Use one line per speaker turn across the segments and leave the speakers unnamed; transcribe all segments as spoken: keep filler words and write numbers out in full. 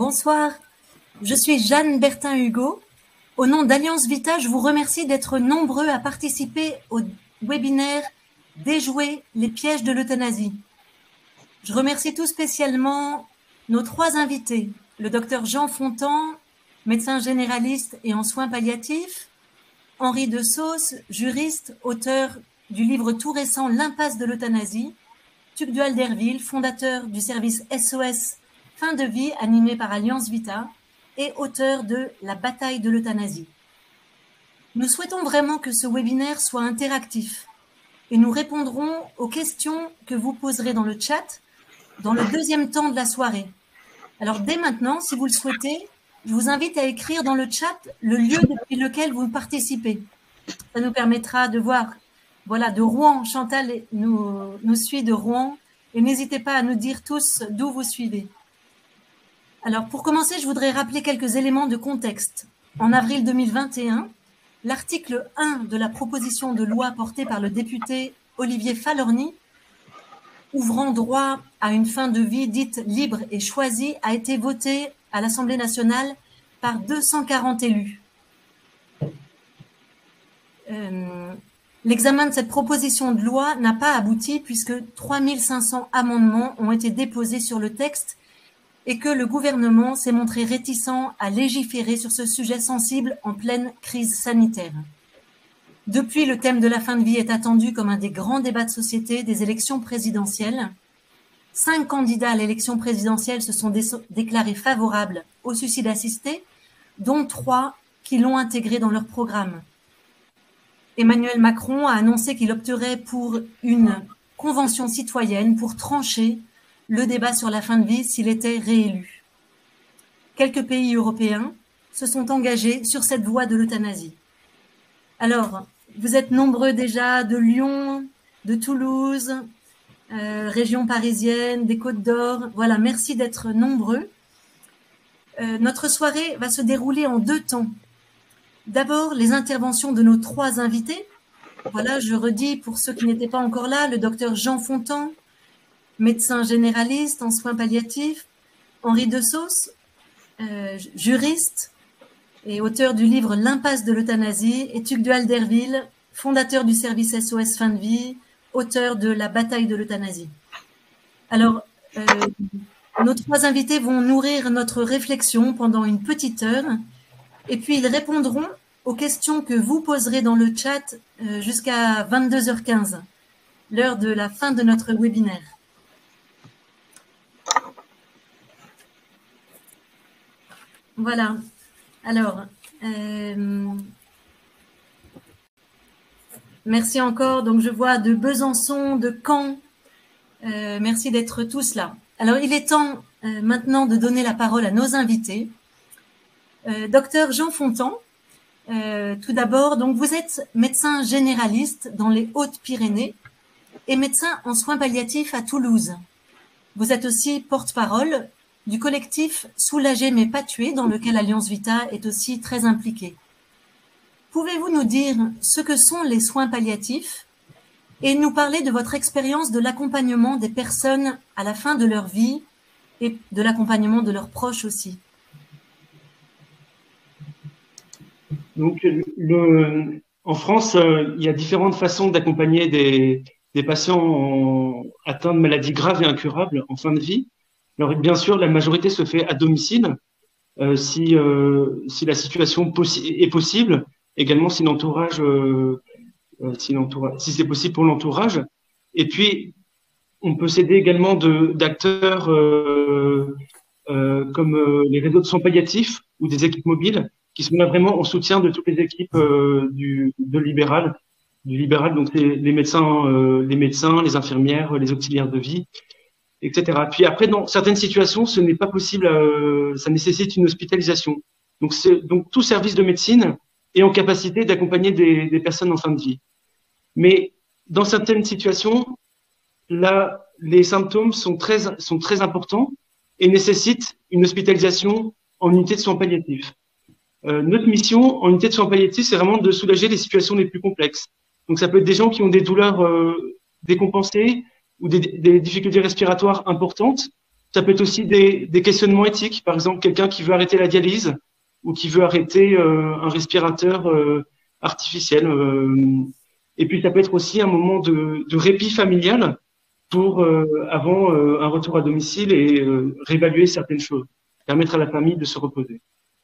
Bonsoir, je suis Jeanne Bertin-Hugo. Au nom d'Alliance Vita, je vous remercie d'être nombreux à participer au webinaire « Déjouer les pièges de l'euthanasie ». Je remercie tout spécialement nos trois invités, le docteur Jean Fontan, médecin généraliste et en soins palliatifs, Henri de Sauce, juriste, auteur du livre tout récent « L'impasse de l'euthanasie », Tugdual Derville, fondateur du service S O S Fin de vie animé par Alliance Vita et auteur de La bataille de l'euthanasie. Nous souhaitons vraiment que ce webinaire soit interactif et nous répondrons aux questions que vous poserez dans le chat dans le deuxième temps de la soirée. Alors dès maintenant, si vous le souhaitez, je vous invite à écrire dans le chat le lieu depuis lequel vous participez. Ça nous permettra de voir, voilà, de Rouen, Chantal nous, nous suit de Rouen, et n'hésitez pas à nous dire tous d'où vous suivez. Alors pour commencer, je voudrais rappeler quelques éléments de contexte. En avril deux mille vingt et un, l'article un de la proposition de loi portée par le député Olivier Falorni, ouvrant droit à une fin de vie dite libre et choisie, a été voté à l'Assemblée nationale par deux cent quarante élus. Euh, L'examen de cette proposition de loi n'a pas abouti puisque trois mille cinq cents amendements ont été déposés sur le texte et que le gouvernement s'est montré réticent à légiférer sur ce sujet sensible en pleine crise sanitaire. Depuis, le thème de la fin de vie est attendu comme un des grands débats de société des élections présidentielles. Cinq candidats à l'élection présidentielle se sont dé déclarés favorables au suicide assisté, dont trois qui l'ont intégré dans leur programme. Emmanuel Macron a annoncé qu'il opterait pour une convention citoyenne pour trancher le débat sur la fin de vie s'il était réélu. Quelques pays européens se sont engagés sur cette voie de l'euthanasie. Alors, vous êtes nombreux déjà de Lyon, de Toulouse, euh, région parisienne, des Côtes d'Or. Voilà, merci d'être nombreux. Euh, notre soirée va se dérouler en deux temps. D'abord, les interventions de nos trois invités. Voilà, je redis pour ceux qui n'étaient pas encore là, le docteur Jean Fontan, médecin généraliste en soins palliatifs, Henri de Sauce, euh, juriste et auteur du livre L'impasse de l'euthanasie, et Tugdual Derville, fondateur du service S O S Fin de vie, auteur de La bataille de l'euthanasie. Alors, euh, nos trois invités vont nourrir notre réflexion pendant une petite heure, et puis ils répondront aux questions que vous poserez dans le chat euh, jusqu'à vingt-deux heures quinze, l'heure de la fin de notre webinaire. Voilà. Alors, euh, merci encore. Donc, je vois de Besançon, de Caen. Euh, merci d'être tous là. Alors, il est temps euh, maintenant de donner la parole à nos invités. Euh, docteur Jean Fontan, euh, tout d'abord, donc vous êtes médecin généraliste dans les Hautes-Pyrénées et médecin en soins palliatifs à Toulouse. Vous êtes aussi porte-parole du collectif Soulager mais pas tuer, dans lequel Alliance Vita est aussi très impliquée. Pouvez-vous nous dire ce que sont les soins palliatifs et nous parler de votre expérience de l'accompagnement des personnes à la fin de leur vie et de l'accompagnement de leurs proches aussi?
Donc, le, en France, euh, il y a différentes façons d'accompagner des, des patients en, atteints de maladies graves et incurables en fin de vie. Alors, bien sûr, la majorité se fait à domicile, euh, si, euh, si la situation possi est possible. Également, si l'entourage, euh, euh, si, si c'est possible pour l'entourage. Et puis, on peut s'aider également d'acteurs euh, euh, comme euh, les réseaux de soins palliatifs ou des équipes mobiles qui sont là vraiment en soutien de toutes les équipes euh, du de libéral, du libéral. Donc, les, les médecins, euh, les médecins, les infirmières, les auxiliaires de vie, et cetera. Puis après, dans certaines situations, ce n'est pas possible, euh, ça nécessite une hospitalisation. Donc, donc tout service de médecine est en capacité d'accompagner des, des personnes en fin de vie. Mais dans certaines situations, là, les symptômes sont très, sont très importants et nécessitent une hospitalisation en unité de soins palliatifs. Euh, notre mission en unité de soins palliatifs, c'est vraiment de soulager les situations les plus complexes. Donc, ça peut être des gens qui ont des douleurs euh, décompensées, ou des, des difficultés respiratoires importantes, Ça peut être aussi des, des questionnements éthiques. Par exemple, quelqu'un qui veut arrêter la dialyse ou qui veut arrêter euh, un respirateur euh, artificiel. Euh, et puis, ça peut être aussi un moment de, de répit familial pour euh, avant euh, un retour à domicile et euh, réévaluer certaines choses, permettre à la famille de se reposer.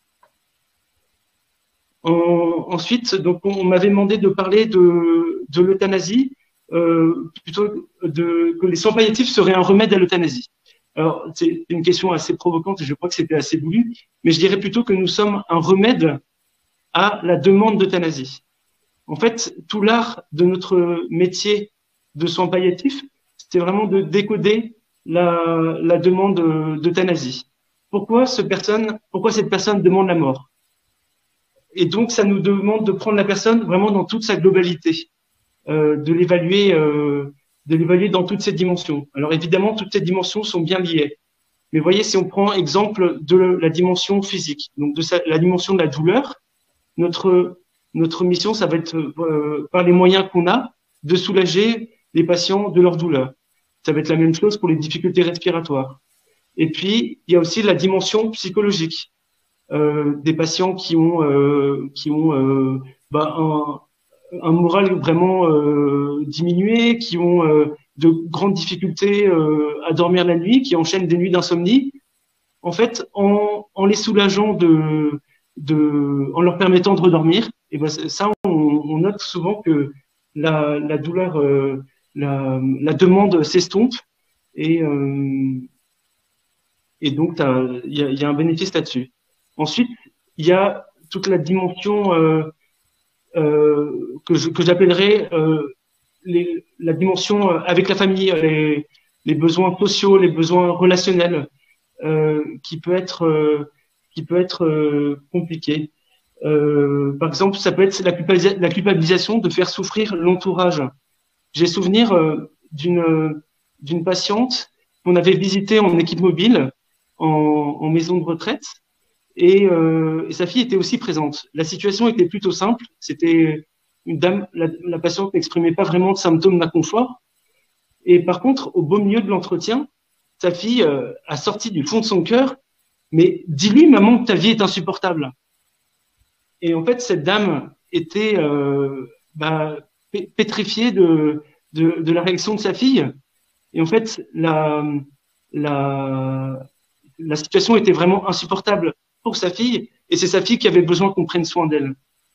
En, ensuite, donc, on, on m'avait demandé de parler de, de l'euthanasie, euh, plutôt de, que les soins palliatifs seraient un remède à l'euthanasie. Alors, c'est une question assez provocante et je crois que c'était assez voulu, mais je dirais plutôt que nous sommes un remède à la demande d'euthanasie. En fait, tout l'art de notre métier de soins palliatifs, c'était vraiment de décoder la, la demande d'euthanasie. Pourquoi, ce personne, pourquoi cette personne demande la mort? Et donc, ça nous demande de prendre la personne vraiment dans toute sa globalité, euh, de l'évaluer, euh, de l'évaluer dans toutes ses dimensions. Alors évidemment, toutes ces dimensions sont bien liées. Mais voyez, si on prend exemple de la dimension physique, donc de sa, la dimension de la douleur, notre notre mission, ça va être euh, par les moyens qu'on a de soulager les patients de leur douleur. Ça va être la même chose pour les difficultés respiratoires. Et puis, il y a aussi la dimension psychologique. Euh, des patients qui ont euh, qui ont euh, bah, un, un moral vraiment euh, diminué, qui ont euh, de grandes difficultés euh, à dormir la nuit, qui enchaînent des nuits d'insomnie. En fait, en, en les soulageant de, de, en leur permettant de redormir, et ben ça, on, on note souvent que la, la douleur, euh, la, la demande s'estompe et euh, et donc il y a, y a un bénéfice là-dessus. Ensuite, il y a toute la dimension euh, euh, que je, que j'appellerais euh, les, la dimension avec la famille, les, les besoins sociaux, les besoins relationnels, euh, qui peut être euh, qui peut être euh, compliqué. Euh, par exemple, ça peut être la, culpabilisa la culpabilisation de faire souffrir l'entourage. J'ai souvenir euh, d'une d'une patiente qu'on avait visitée en équipe mobile, en, en maison de retraite, et, euh, et sa fille était aussi présente. La situation était plutôt simple. C'était une dame, la, la patiente n'exprimait pas vraiment de symptômes d'inconfort. Et par contre, au beau milieu de l'entretien, sa fille euh, a sorti du fond de son cœur, mais dis-lui, maman, que ta vie est insupportable. Et en fait, cette dame était euh, bah, pétrifiée de, de, de la réaction de sa fille. Et en fait, la, la, la situation était vraiment insupportable pour sa fille, et c'est sa fille qui avait besoin qu'on prenne soin d'elle.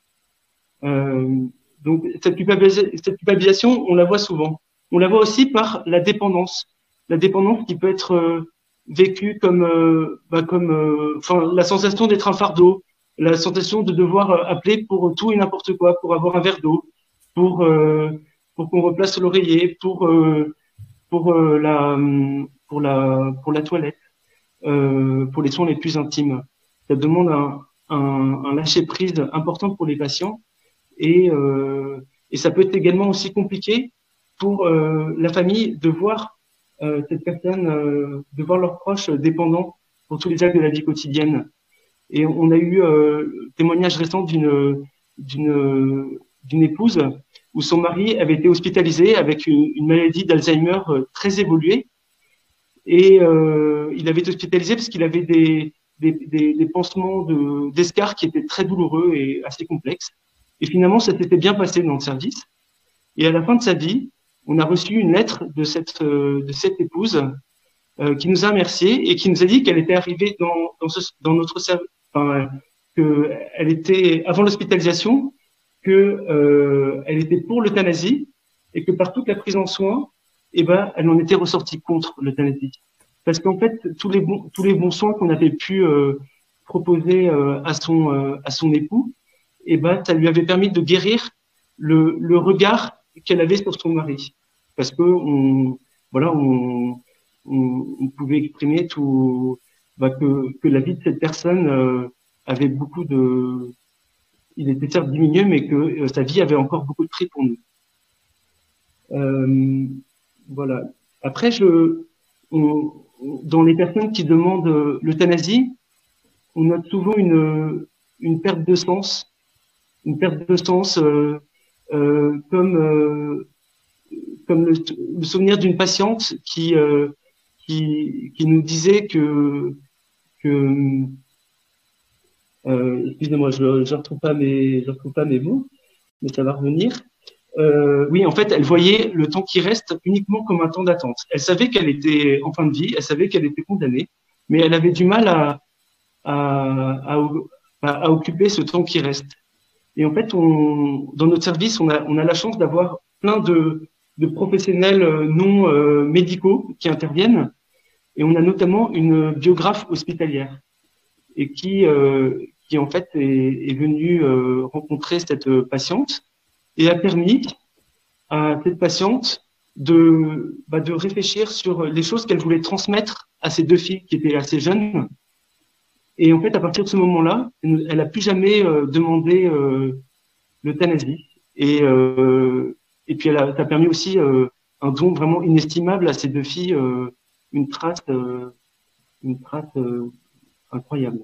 Euh, donc cette, culpabilis cette culpabilisation, on la voit souvent. On la voit aussi par la dépendance. La dépendance qui peut être euh, vécue comme, euh, bah, comme, euh, enfin, la sensation d'être un fardeau, la sensation de devoir euh, appeler pour tout et n'importe quoi, pour avoir un verre d'eau, pour euh, pour qu'on replace l'oreiller, pour euh, pour euh, la pour la pour la toilette, euh, pour les soins les plus intimes. Ça demande un, un, un lâcher prise important pour les patients et euh, et ça peut être également aussi compliqué pour euh, la famille de voir euh, cette personne, euh, de voir leurs proches dépendants pour tous les actes de la vie quotidienne. Et on a eu euh, témoignage récent d'une d'une d'une épouse où son mari avait été hospitalisé avec une, une maladie d'Alzheimer très évoluée et euh, il avait été hospitalisé parce qu'il avait des des, des, des pansements de d'escarres qui étaient très douloureux et assez complexes. Et finalement, ça s'était bien passé dans le service. Et à la fin de sa vie, on a reçu une lettre de cette de cette épouse euh, qui nous a remerciés et qui nous a dit qu'elle était arrivée dans dans, ce, dans notre service, enfin, que elle était avant l'hospitalisation, que euh, elle était pour l'euthanasie et que par toute la prise en soin, eh ben, elle en était ressortie contre l'euthanasie. Parce qu'en fait, tous les bons tous les bons soins qu'on avait pu euh, proposer euh, à son euh, à son époux, eh ben, ça lui avait permis de guérir le le regard qu'elle avait sur son mari, parce que on voilà on on, on pouvait exprimer tout bah, que que la vie de cette personne euh, avait beaucoup de il était certes diminué, mais que euh, sa vie avait encore beaucoup de prix pour nous. Euh, voilà. Après, je on, dans les personnes qui demandent l'euthanasie, on note souvent une une perte de sens, une perte de sens euh, euh, comme euh, comme le, le souvenir d'une patiente qui euh, qui, qui nous disait que, que euh, excusez-moi, je ne retrouve pas mes, je retrouve pas mes mots, mais ça va revenir. Euh, oui, en fait, elle voyait le temps qui reste uniquement comme un temps d'attente. Elle savait qu'elle était en fin de vie, elle savait qu'elle était condamnée, mais elle avait du mal à, à, à, à occuper ce temps qui reste. Et en fait, on, dans notre service, on a, on a la chance d'avoir plein de, de professionnels non euh, médicaux qui interviennent, et on a notamment une biographe hospitalière et qui, euh, qui en fait est, est venue euh, rencontrer cette patiente et a permis à cette patiente de, bah, de réfléchir sur les choses qu'elle voulait transmettre à ces deux filles qui étaient assez jeunes. Et en fait, à partir de ce moment-là, elle n'a plus jamais euh, demandé euh, l'euthanasie. Et, euh, et puis, elle a, ça a permis aussi euh, un don vraiment inestimable à ces deux filles, euh, une trace, euh, une trace euh, incroyable.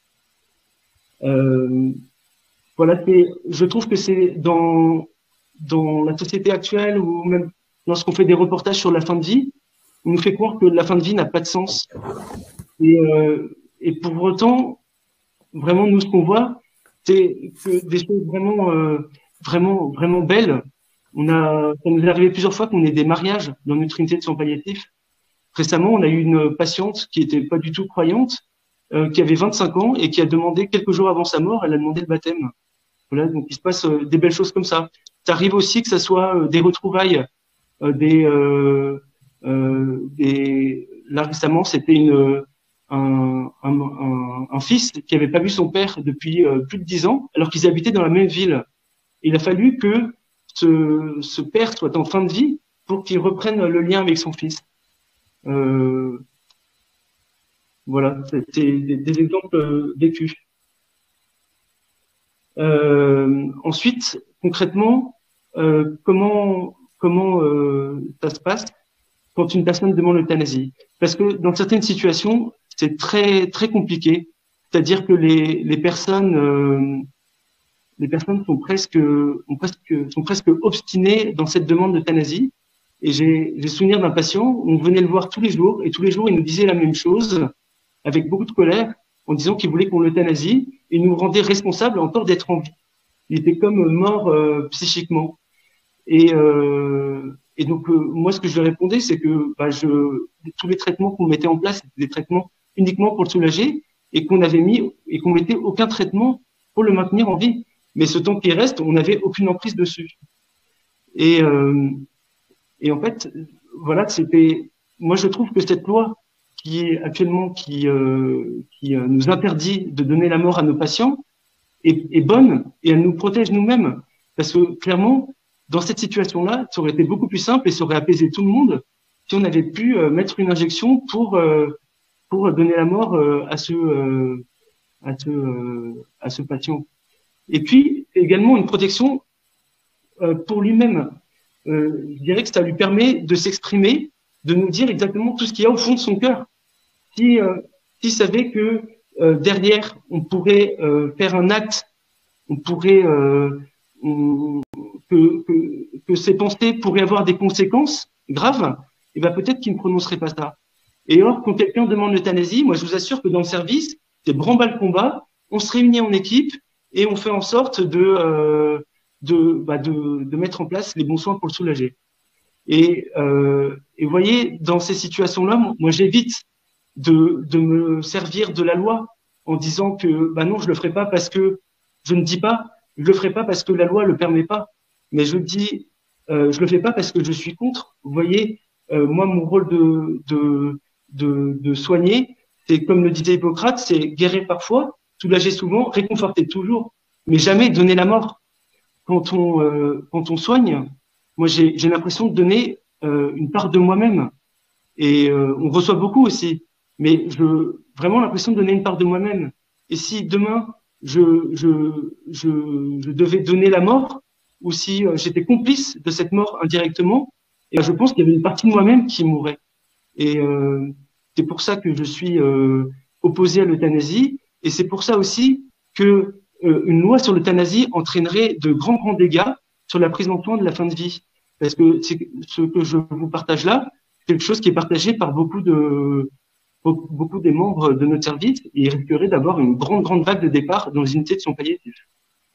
Euh, voilà, je trouve que c'est dans, dans la société actuelle ou même lorsqu'on fait des reportages sur la fin de vie, on nous fait croire que la fin de vie n'a pas de sens. Et, euh, et pour autant, vraiment, nous, ce qu'on voit, c'est que des choses vraiment, euh, vraiment, vraiment belles. On a, ça nous est arrivé plusieurs fois qu'on ait des mariages dans notre unité de soins palliatifs. Récemment, on a eu une patiente qui était pas du tout croyante, euh, qui avait vingt-cinq ans et qui a demandé quelques jours avant sa mort, elle a demandé le baptême. Voilà, donc il se passe euh, des belles choses comme ça. Ça arrive aussi que ça soit euh, des retrouvailles, euh, des, euh, euh, des. Là récemment, c'était une un, un, un, un fils qui avait pas vu son père depuis euh, plus de dix ans, alors qu'ils habitaient dans la même ville. Il a fallu que ce, ce père soit en fin de vie pour qu'il reprenne le lien avec son fils. Euh, voilà, c'est des, des exemples vécus. Euh, ensuite, concrètement, euh, comment comment euh, ça se passe quand une personne demande l'euthanasie? Parce que dans certaines situations, c'est très très compliqué. C'est-à-dire que les les personnes euh, les personnes sont presque ont presque sont presque obstinées dans cette demande d'euthanasie. Et j'ai j'ai souvenir d'un patient, on venait le voir tous les jours et tous les jours il nous disait la même chose avec beaucoup de colère, en disant qu'il voulait qu'on l'euthanasie et nous rendait responsables encore d'être en vie. Il était comme mort euh, psychiquement. Et, euh, et donc, euh, moi, ce que je lui répondais, c'est que bah, je, tous les traitements qu'on mettait en place, c'était des traitements uniquement pour le soulager et qu'on avait mis et qu'on mettait aucun traitement pour le maintenir en vie. Mais ce temps qui reste, on n'avait aucune emprise dessus. Et, euh, et en fait, voilà, c'était. Moi, je trouve que cette loi qui est actuellement qui euh, qui euh, nous interdit de donner la mort à nos patients est, est bonne et elle nous protège nous-mêmes parce que clairement dans cette situation-là ça aurait été beaucoup plus simple et ça aurait apaisé tout le monde si on avait pu euh, mettre une injection pour euh, pour donner la mort euh, à ce euh, à ce euh, à ce patient. Et puis également une protection euh, pour lui-même. Euh, je dirais que ça lui permet de s'exprimer, de nous dire exactement tout ce qu'il y a au fond de son cœur. Si, euh, s'il savait que euh, derrière, on pourrait euh, faire un acte, on pourrait euh, on, que, que, que ces pensées pourraient avoir des conséquences graves, et ben peut-être qu'il ne prononcerait pas ça. Et or, quand quelqu'un demande l'euthanasie, moi je vous assure que dans le service, c'est branle-bas le combat, on se réunit en équipe et on fait en sorte de euh, de, bah de de mettre en place les bons soins pour le soulager. Et euh, et vous voyez, dans ces situations-là, moi j'évite de, de me servir de la loi en disant que bah non, je le ferai pas parce que je ne dis pas, je le ferai pas parce que la loi le permet pas, mais je dis, euh, je le fais pas parce que je suis contre. Vous voyez, euh, moi mon rôle de de de, de soigner, c'est comme le disait Hippocrate, c'est guérir parfois, soulager souvent, réconforter toujours, mais jamais donner la mort. Quand on euh, quand on soigne, moi j'ai j'ai l'impression de donner euh, une part de moi-même et euh, on reçoit beaucoup aussi. Mais je vraiment l'impression de donner une part de moi-même. Et si demain je je je, je devais donner la mort, ou si euh, j'étais complice de cette mort indirectement, et ben, je pense qu'il y avait une partie de moi-même qui mourrait. Et euh, c'est pour ça que je suis euh, opposé à l'euthanasie. Et c'est pour ça aussi que euh, une loi sur l'euthanasie entraînerait de grands grands dégâts sur la prise en soin de la fin de vie. Parce que c'est ce que je vous partage là, quelque chose qui est partagé par beaucoup de beaucoup des membres de notre service, et il risquerait d'avoir une grande, grande vague de départ dans les unités de soins palliatifs.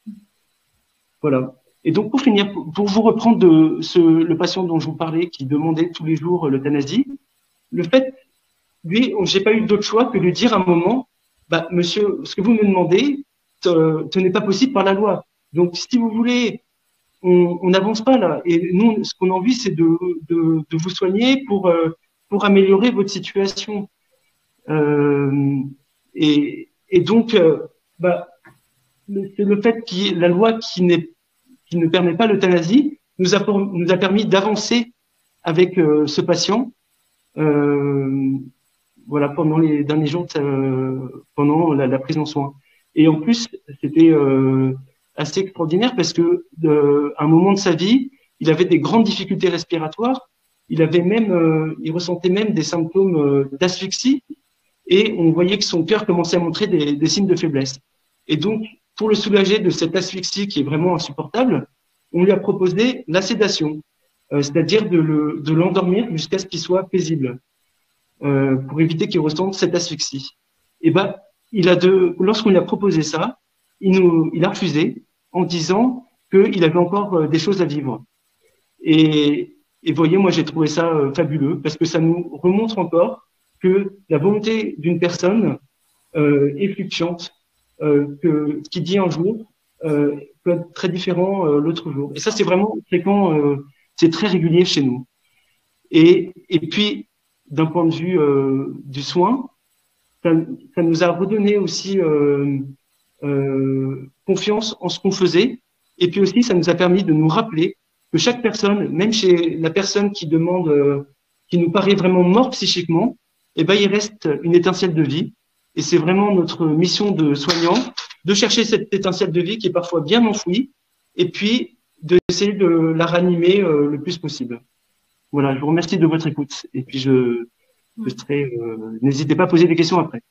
Voilà. Et donc, pour finir, pour vous reprendre de ce, le patient dont je vous parlais, qui demandait tous les jours l'euthanasie, le fait, lui, j'ai pas eu d'autre choix que de dire à un moment, bah, monsieur, ce que vous me demandez, ce, ce n'est pas possible par la loi. Donc, si vous voulez, on n'avance pas là. Et nous, ce qu'on a envie, c'est de, de, de vous soigner pour, euh, pour améliorer votre situation. Euh, et, et donc, euh, bah, c'est le fait que la loi qui, n'est, qui ne permet pas l'euthanasie nous a, nous a permis d'avancer avec euh, ce patient euh, voilà, pendant les derniers jours, euh, pendant la, la prise en soin. Et en plus, c'était euh, assez extraordinaire parce que de, à un moment de sa vie, il avait des grandes difficultés respiratoires. Il avait même, euh, il ressentait même des symptômes euh, d'asphyxie. Et on voyait que son cœur commençait à montrer des, des signes de faiblesse. Et donc, pour le soulager de cette asphyxie qui est vraiment insupportable, on lui a proposé la sédation, euh, c'est-à-dire de, le, de l'endormir jusqu'à ce qu'il soit paisible, euh, pour éviter qu'il ressente cette asphyxie. Et ben, il a de, lorsqu'on lui a proposé ça, il nous, il a refusé en disant qu'il avait encore des choses à vivre. Et, et voyez, moi j'ai trouvé ça euh, fabuleux parce que ça nous remontre encore que la volonté d'une personne euh, est fluctuante, euh, que ce qu'il dit un jour euh, peut être très différent euh, l'autre jour. Et ça, c'est vraiment fréquent, euh, c'est très régulier chez nous. Et, et puis, d'un point de vue euh, du soin, ça, ça nous a redonné aussi euh, euh, confiance en ce qu'on faisait. Et puis aussi, ça nous a permis de nous rappeler que chaque personne, même chez la personne qui demande, euh, qui nous paraît vraiment morte psychiquement, eh ben, il reste une étincelle de vie. Et c'est vraiment notre mission de soignant de chercher cette étincelle de vie qui est parfois bien enfouie et puis d'essayer de la ranimer euh, le plus possible. Voilà, je vous remercie de votre écoute. Et puis, je, je serai, euh, n'hésitez pas à poser des questions après.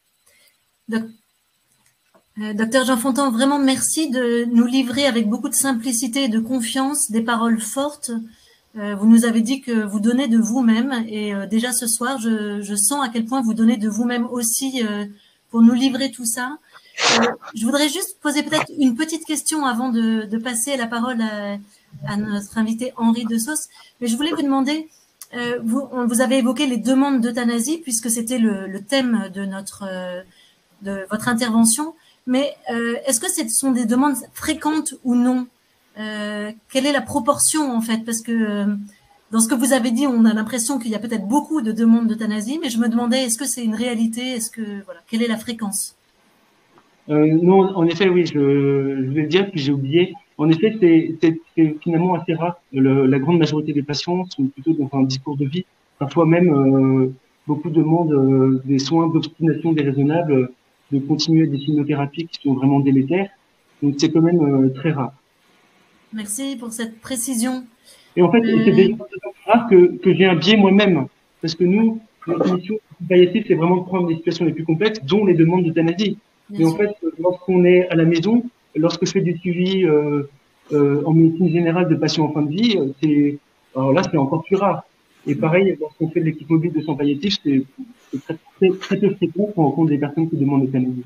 Docteur Jean Fontan, vraiment merci de nous livrer avec beaucoup de simplicité et de confiance des paroles fortes. Euh, vous nous avez dit que vous donnez de vous-même et euh, déjà ce soir, je, je sens à quel point vous donnez de vous-même aussi euh, pour nous livrer tout ça. Euh, je voudrais juste poser peut-être une petite question avant de, de passer la parole à, à notre invité Henri de Sauce. Mais je voulais vous demander, euh, vous, on, vous avez évoqué les demandes d'euthanasie puisque c'était le, le thème de notre euh, de votre intervention. Mais euh, est-ce que ce sont des demandes fréquentes ou non? Euh, quelle est la proportion en fait? Parce que euh, dans ce que vous avez dit, on a l'impression qu'il y a peut-être beaucoup de demandes d'euthanasie, mais je me demandais, est-ce que c'est une réalité? Est-ce que voilà, quelle est la fréquence?
euh, Non, en effet, oui, je, je vais le dire, puis j'ai oublié. En effet, c'est finalement assez rare. Le, la grande majorité des patients sont plutôt dans un discours de vie. Parfois même, euh, beaucoup demandent euh, des soins d'obstination déraisonnable, de continuer des chimiothérapies qui sont vraiment délétères. Donc, c'est quand même euh, très rare.
Merci pour cette précision.
Et en fait, euh... c'est déjà rare que, que j'ai un biais moi-même. Parce que nous, notre mission palliative, c'est vraiment de prendre les situations les plus complexes, dont les demandes d'euthanasie. Et en fait, lorsqu'on est à la maison, lorsque je fais du suivi euh, euh, en médecine générale de patients en fin de vie, c'est, alors là, c'est encore plus rare. Et pareil, lorsqu'on fait de l'équipe mobile de soins palliatifs, c'est très, très, très peu fréquent qu'on rencontre des personnes qui demandent l'euthanasie.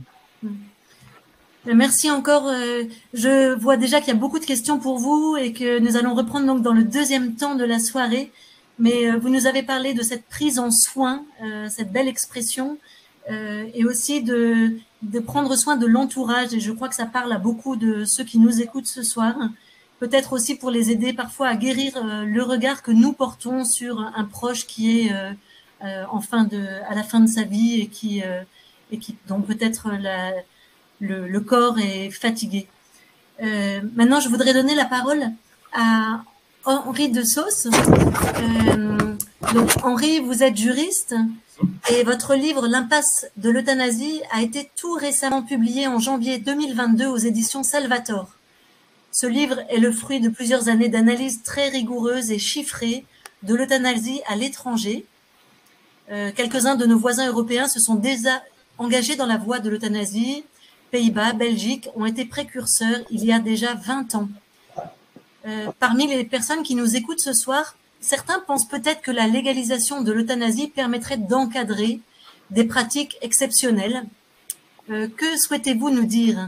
Merci encore. Je vois déjà qu'il y a beaucoup de questions pour vous et que nous allons reprendre donc dans le deuxième temps de la soirée. Mais vous nous avez parlé de cette prise en soin, cette belle expression, et aussi de, de prendre soin de l'entourage. Et je crois que ça parle à beaucoup de ceux qui nous écoutent ce soir. Peut-être aussi pour les aider parfois à guérir le regard que nous portons sur un proche qui est en fin de, à la fin de sa vie et qui, et qui dont peut-être la Le, le corps est fatigué. Euh, maintenant, je voudrais donner la parole à Henri de Sauce. Euh, donc, Henri, vous êtes juriste et votre livre « L'impasse de l'euthanasie » a été tout récemment publié en janvier deux mille vingt-deux aux éditions Salvator. Ce livre est le fruit de plusieurs années d'analyse très rigoureuse et chiffrée de l'euthanasie à l'étranger. Euh, quelques-uns de nos voisins européens se sont déjà engagés dans la voie de l'euthanasie. Pays-Bas, Belgique ont été précurseurs il y a déjà vingt ans. Euh, parmi les personnes qui nous écoutent ce soir, certains pensent peut-être que la légalisation de l'euthanasie permettrait d'encadrer des pratiques exceptionnelles. Euh, que souhaitez-vous nous dire?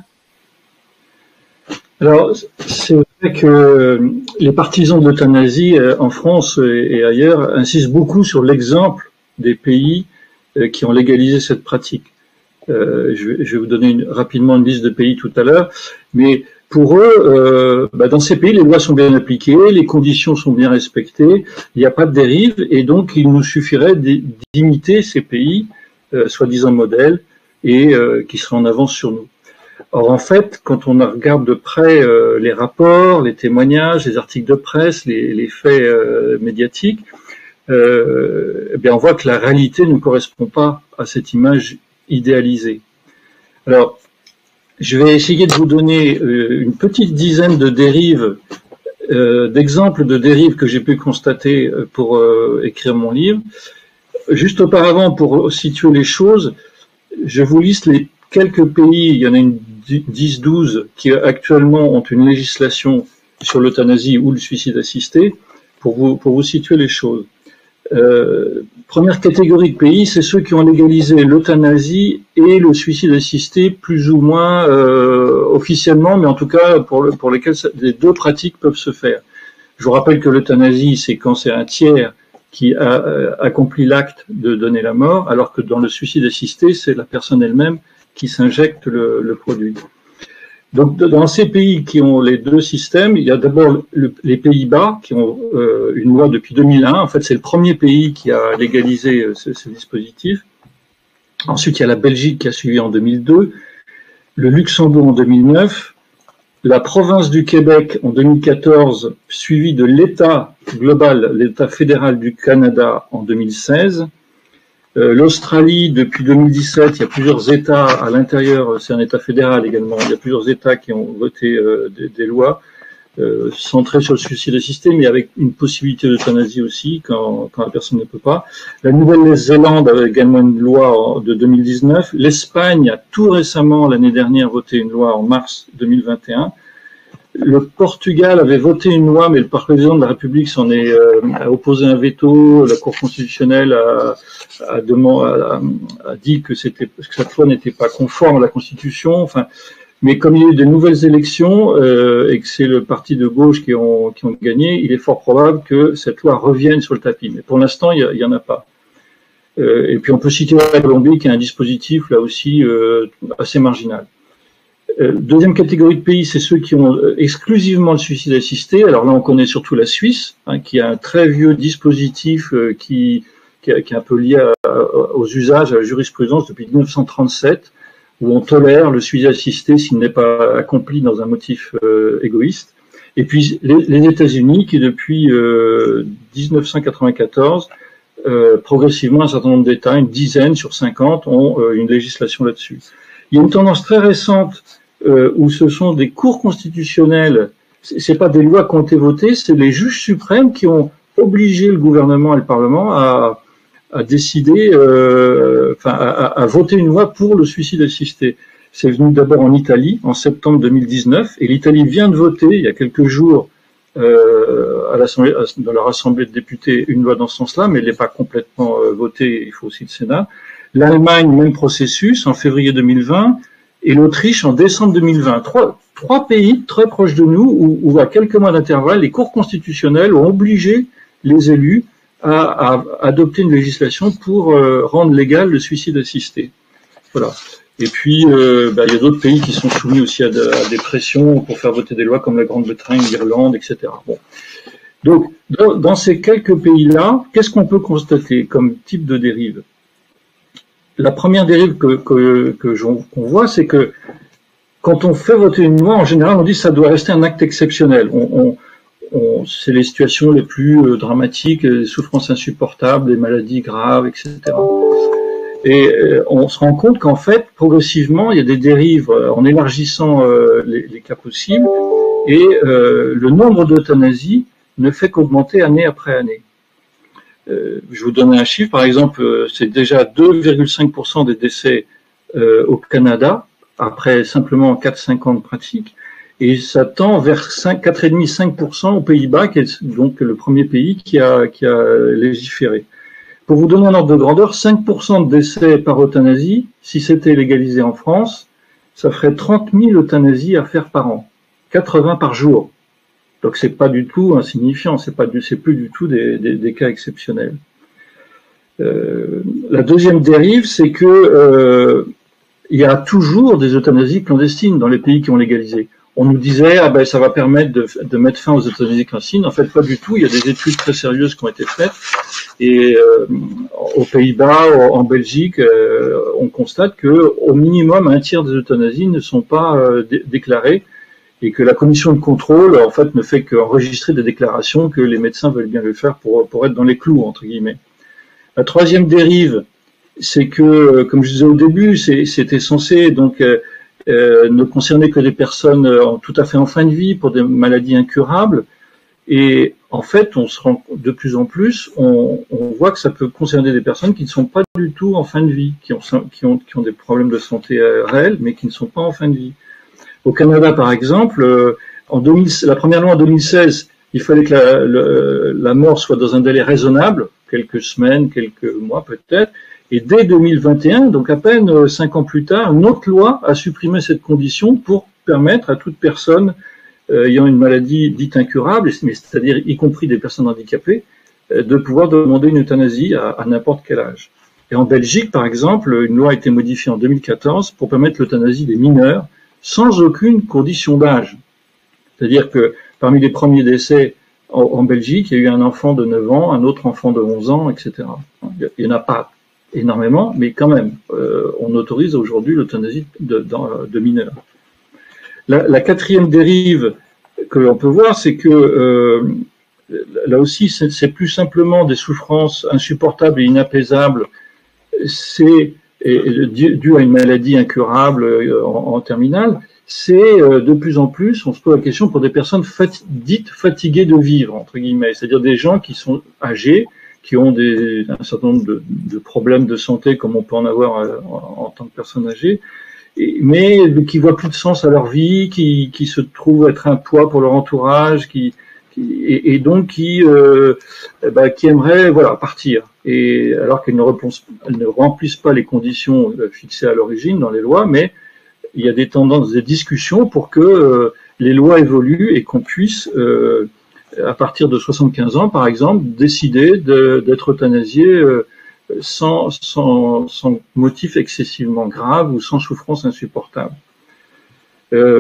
Alors, c'est vrai que les partisans de l'euthanasie en France et ailleurs insistent beaucoup sur l'exemple des pays qui ont légalisé cette pratique. Euh, je, vais, je vais vous donner une, rapidement une liste de pays tout à l'heure, mais pour eux, euh, bah dans ces pays, les lois sont bien appliquées, les conditions sont bien respectées, il n'y a pas de dérive, et donc il nous suffirait d'imiter ces pays, euh, soi-disant modèles, et euh, qui seraient en avance sur nous. Or, en fait, quand on regarde de près euh, les rapports, les témoignages, les articles de presse, les, les faits euh, médiatiques, euh, eh bien, on voit que la réalité ne correspond pas à cette image idéalisée. Alors, je vais essayer de vous donner euh, une petite dizaine de dérives, euh, d'exemples de dérives que j'ai pu constater pour euh, écrire mon livre. Juste auparavant, pour situer les choses, je vous liste les quelques pays, il y en a une dix douze, qui actuellement ont une législation sur l'euthanasie ou le suicide assisté, pour vous, pour vous situer les choses. Euh, première catégorie de pays, c'est ceux qui ont légalisé l'euthanasie et le suicide assisté plus ou moins euh, officiellement, mais en tout cas pour, le, pour lesquels ça, les deux pratiques peuvent se faire. Je vous rappelle que l'euthanasie, c'est quand c'est un tiers qui a euh, accompli l'acte de donner la mort, alors que dans le suicide assisté, c'est la personne elle-même qui s'injecte le, le produit. Donc, dans ces pays qui ont les deux systèmes, il y a d'abord le, les Pays-Bas qui ont euh, une loi depuis deux mille un. En fait, c'est le premier pays qui a légalisé euh, ce, ce dispositif. Ensuite, il y a la Belgique qui a suivi en deux mille deux, le Luxembourg en deux mille neuf, la province du Québec en deux mille quatorze, suivi de l'État global, l'État fédéral du Canada en deux mille seize. Euh, L'Australie, depuis deux mille dix-sept, il y a plusieurs États à l'intérieur, c'est un État fédéral également, il y a plusieurs États qui ont voté euh, des, des lois euh, centrées sur le suicide assisté, mais avec une possibilité d'euthanasie aussi, quand, quand la personne ne peut pas. La Nouvelle-Zélande avait également une loi de deux mille dix-neuf. L'Espagne a tout récemment, l'année dernière, voté une loi en mars deux mille vingt et un. Le Portugal avait voté une loi, mais le président de la République s'en est euh, a opposé un veto. La Cour constitutionnelle a, a, demandé, a, a dit que, c'était, que cette loi n'était pas conforme à la Constitution. Enfin, mais comme il y a eu de nouvelles élections euh, et que c'est le parti de gauche qui ont, qui ont gagné, il est fort probable que cette loi revienne sur le tapis. Mais pour l'instant, il n'y en a pas. Euh, et puis on peut citer la Colombie qui a un dispositif là aussi euh, assez marginal. Deuxième catégorie de pays, c'est ceux qui ont exclusivement le suicide assisté. Alors là, on connaît surtout la Suisse, hein, qui a un très vieux dispositif euh, qui, qui, qui est un peu lié à, à, aux usages, à la jurisprudence depuis mille neuf cent trente-sept, où on tolère le suicide assisté s'il n'est pas accompli dans un motif euh, égoïste. Et puis les, les États-Unis, qui depuis euh, mille neuf cent quatre-vingt-quatorze, euh, progressivement, un certain nombre d'États, une dizaine sur cinquante, ont euh, une législation là-dessus. Il y a une tendance très récente euh, où ce sont des cours constitutionnels, c'est pas des lois qui ont été votées, c'est les juges suprêmes qui ont obligé le gouvernement et le Parlement à, à décider, euh, enfin à, à voter une loi pour le suicide assisté. C'est venu d'abord en Italie en septembre deux mille dix-neuf, et l'Italie vient de voter il y a quelques jours euh, à l'Assemblée, dans leur assemblée de députés, une loi dans ce sens-là, mais elle n'est pas complètement euh, votée. Il faut aussi le Sénat. L'Allemagne, même processus, en février deux mille vingt, et l'Autriche en décembre deux mille vingt. Trois, trois pays très proches de nous, où, où à quelques mois d'intervalle, les cours constitutionnels ont obligé les élus à, à adopter une législation pour euh, rendre légal le suicide assisté. Voilà. Et puis, euh, bah, il y a d'autres pays qui sont soumis aussi à, de, à des pressions pour faire voter des lois, comme la Grande-Bretagne, l'Irlande, et cetera. Bon. Donc, dans, dans ces quelques pays-là, qu'est-ce qu'on peut constater comme type de dérive ? La première dérive que, que, que qu'on voit, c'est que quand on fait voter une loi, en général, on dit que ça doit rester un acte exceptionnel. On, on, on, c'est les situations les plus euh, dramatiques, les souffrances insupportables, les maladies graves, et cetera. Et euh, on se rend compte qu'en fait, progressivement, il y a des dérives euh, en élargissant euh, les, les cas possibles, et euh, le nombre d'euthanasies ne fait qu'augmenter année après année. Euh, je vous donne un chiffre, par exemple, euh, c'est déjà deux virgule cinq pour cent des décès euh, au Canada, après simplement quatre à cinq ans de pratique, et ça tend vers quatre virgule cinq à cinq pour cent aux Pays-Bas, qui est donc le premier pays qui a, qui a légiféré. Pour vous donner un ordre de grandeur, cinq pour cent de décès par euthanasie, si c'était légalisé en France, ça ferait trente mille euthanasies à faire par an, quatre-vingts par jour. Donc c'est pas du tout insignifiant, c'est pas du, c'est plus du tout des, des, des cas exceptionnels. Euh, la deuxième dérive, c'est que euh, il y a toujours des euthanasies clandestines dans les pays qui ont légalisé. On nous disait ah ben ça va permettre de, de mettre fin aux euthanasies clandestines. En fait, pas du tout. Il y a des études très sérieuses qui ont été faites. Et euh, aux Pays-Bas, en Belgique, euh, on constate que au minimum un tiers des euthanasies ne sont pas euh, dé déclarées et que la commission de contrôle en fait ne fait qu'enregistrer des déclarations que les médecins veulent bien le faire pour pour être dans les clous entre guillemets. La troisième dérive, c'est que, comme je disais au début, c'était censé donc euh, euh, ne concerner que des personnes euh, tout à fait en fin de vie pour des maladies incurables. Et en fait, on se rend de plus en plus, on, on voit que ça peut concerner des personnes qui ne sont pas du tout en fin de vie, qui ont, qui ont, qui ont des problèmes de santé euh, réels, mais qui ne sont pas en fin de vie. Au Canada, par exemple, euh, en deux mille, la première loi en deux mille seize, il fallait que la, le, la mort soit dans un délai raisonnable, quelques semaines, quelques mois peut-être. Et dès deux mille vingt et un, donc à peine cinq ans plus tard, une autre loi a supprimé cette condition pour permettre à toute personne euh, ayant une maladie dite incurable, c'est-à-dire y compris des personnes handicapées, euh, de pouvoir demander une euthanasie à, à n'importe quel âge. Et en Belgique, par exemple, une loi a été modifiée en deux mille quatorze pour permettre l'euthanasie des mineurs sans aucune condition d'âge. C'est-à-dire que parmi les premiers décès en, en Belgique, il y a eu un enfant de neuf ans, un autre enfant de onze ans, et cetera. Il n'y en a pas énormément, mais quand même, euh, on autorise aujourd'hui l'euthanasie de, de, de mineurs. La, la quatrième dérive que l'on peut voir, c'est que euh, là aussi, c'est plus simplement des souffrances insupportables et inapaisables. C'est dû à une maladie incurable en, en terminale. C'est euh, de plus en plus, on se pose la question pour des personnes fati dites fatiguées de vivre, entre guillemets, c'est-à-dire des gens qui sont âgés, qui ont des, un certain nombre de, de problèmes de santé comme on peut en avoir en, en tant que personne âgée, et, mais qui voient plus de sens à leur vie, qui, qui se trouvent être un poids pour leur entourage, qui, qui et, et donc qui, euh, bah, qui aimeraient voilà partir, et alors qu'elles ne, ne remplissent pas les conditions fixées à l'origine dans les lois, mais il y a des tendances, des discussions pour que euh, les lois évoluent et qu'on puisse euh, à partir de soixante-quinze ans, par exemple, décider d'être euthanasié euh, sans, sans, sans motif excessivement grave ou sans souffrance insupportable. Euh,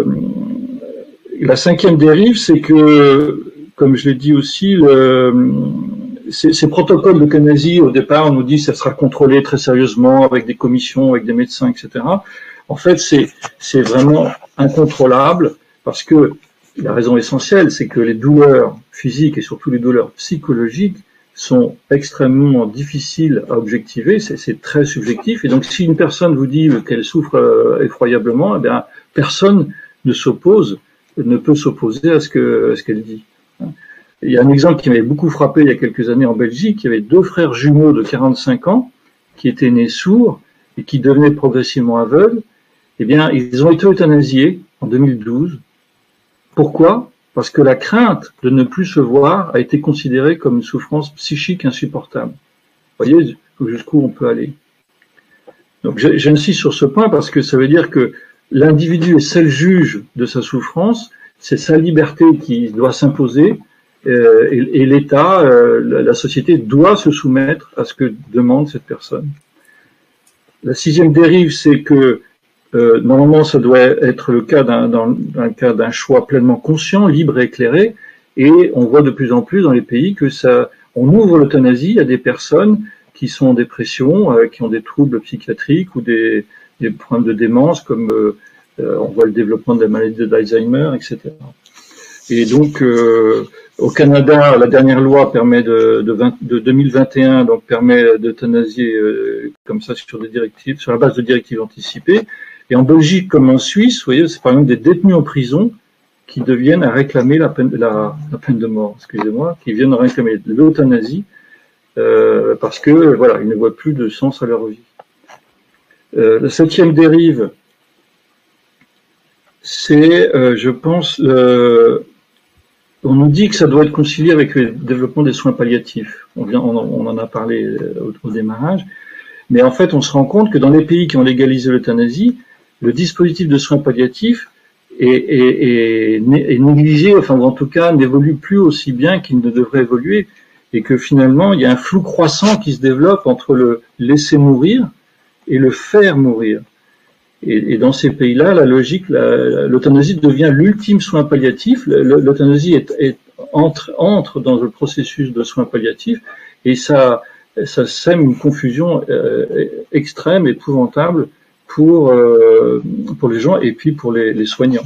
la cinquième dérive, c'est que, comme je l'ai dit aussi, le, ces, ces protocoles d'euthanasie, au départ, on nous dit que ça sera contrôlé très sérieusement avec des commissions, avec des médecins, et cetera. En fait, c'est vraiment incontrôlable parce que la raison essentielle, c'est que les douleurs physiques et surtout les douleurs psychologiques sont extrêmement difficiles à objectiver, c'est très subjectif. Et donc, si une personne vous dit qu'elle souffre euh, effroyablement, eh bien, personne ne s'oppose, ne peut s'opposer à ce que, ce qu'elle dit. Il y a un exemple qui m'avait beaucoup frappé il y a quelques années en Belgique. Il y avait deux frères jumeaux de quarante-cinq ans qui étaient nés sourds et qui devenaient progressivement aveugles. Eh bien, ils ont été euthanasiés en deux mille douze. Pourquoi? Parce que la crainte de ne plus se voir a été considérée comme une souffrance psychique insupportable. Vous voyez jusqu'où on peut aller. Donc j'insiste sur ce point parce que ça veut dire que l'individu est seul juge de sa souffrance, c'est sa liberté qui doit s'imposer euh, et, et l'État, euh, la société doit se soumettre à ce que demande cette personne. La sixième dérive, c'est que Euh, normalement, ça doit être le cas d'un d'un cas d'un choix pleinement conscient, libre et éclairé, et on voit de plus en plus dans les pays que ça, on ouvre l'euthanasie à des personnes qui sont en dépression, euh, qui ont des troubles psychiatriques ou des, des problèmes de démence, comme euh, on voit le développement de la maladie d'Alzheimer, et cetera. Et donc, euh, au Canada, la dernière loi permet de, de, vingt, de deux mille vingt et un, donc permet d'euthanasier euh, comme ça sur des directives, sur la base de directives anticipées. Et en Belgique, comme en Suisse, vous voyez, c'est par exemple des détenus en prison qui deviennent à réclamer la peine, la, la peine de mort, excusez-moi, qui viennent à réclamer l'euthanasie euh, parce que voilà, ils ne voient plus de sens à leur vie. Euh, la septième dérive, c'est, euh, je pense, euh, on nous dit que ça doit être concilié avec le développement des soins palliatifs. On, vient, on, on en a parlé au, au démarrage. Mais en fait, on se rend compte que dans les pays qui ont légalisé l'euthanasie, le dispositif de soins palliatifs est, est, est, est négligé, enfin, ou en tout cas, n'évolue plus aussi bien qu'il ne devrait évoluer, et que finalement, il y a un flou croissant qui se développe entre le laisser mourir et le faire mourir. Et, et dans ces pays-là, la logique, l'euthanasie devient l'ultime soin palliatif. L'euthanasie est, est, entre, entre dans le processus de soins palliatifs, et ça, ça sème une confusion euh, extrême, épouvantable pour euh, pour les gens et puis pour les, les soignants.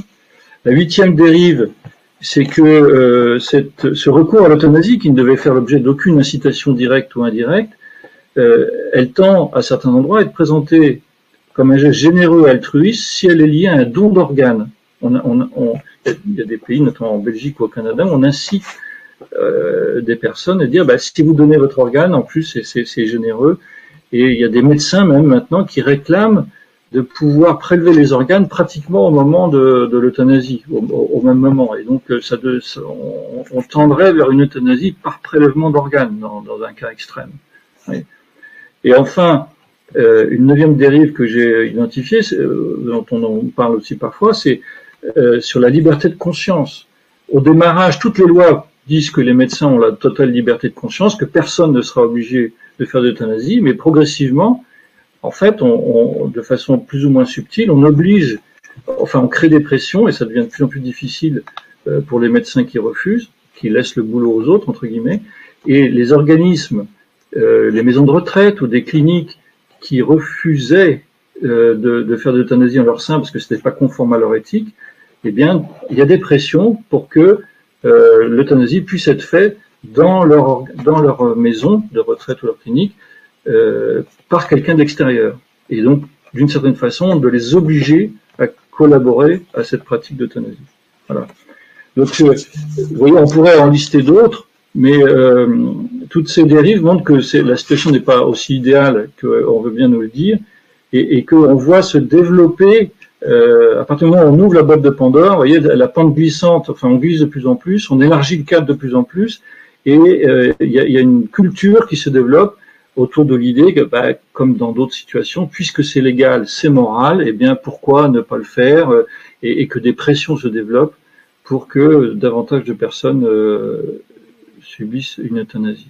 La huitième dérive, c'est que euh, cette, ce recours à l'euthanasie, qui ne devait faire l'objet d'aucune incitation directe ou indirecte, euh, elle tend à certains endroits à être présentée comme un geste généreux et altruiste si elle est liée à un don d'organes. On, on, on, il y a des pays, notamment en Belgique ou au Canada, où on incite euh, des personnes à dire bah, si vous donnez votre organe, en plus c'est généreux. Et il y a des médecins même maintenant qui réclament de pouvoir prélever les organes pratiquement au moment de, de l'euthanasie, au, au même moment. Et donc ça, de, ça on, on tendrait vers une euthanasie par prélèvement d'organes dans, dans un cas extrême. Oui. Et enfin, euh, une neuvième dérive que j'ai identifiée, euh, dont on en parle aussi parfois, c'est euh, sur la liberté de conscience. Au démarrage, toutes les lois disent que les médecins ont la totale liberté de conscience, que personne ne sera obligé de faire de l'euthanasie, mais progressivement, en fait, on, on, de façon plus ou moins subtile, on oblige, enfin, on crée des pressions, et ça devient de plus en plus difficile euh, pour les médecins qui refusent, qui laissent le boulot aux autres, entre guillemets, et les organismes, euh, les maisons de retraite ou des cliniques qui refusaient euh, de, de faire de l'euthanasie en leur sein parce que ce n'était pas conforme à leur éthique, eh bien, il y a des pressions pour que euh, l'euthanasie puisse être faite dans leur, dans leur maison de retraite ou leur clinique, euh, par quelqu'un d'extérieur. Et donc, d'une certaine façon, de les obliger à collaborer à cette pratique d'euthanasie. Voilà. Donc, euh, vous voyez, on pourrait en lister d'autres, mais euh, toutes ces dérives montrent que la situation n'est pas aussi idéale qu'on veut bien nous le dire, et, et qu'on voit se développer, euh, à partir du moment où on ouvre la boîte de Pandore, vous voyez, la pente glissante, enfin, on glisse de plus en plus, on élargit le cadre de plus en plus, et euh, il y, a, y a une culture qui se développe autour de l'idée que, bah, comme dans d'autres situations, puisque c'est légal, c'est moral, eh bien pourquoi ne pas le faire, euh, et, et que des pressions se développent pour que davantage de personnes euh, subissent une euthanasie.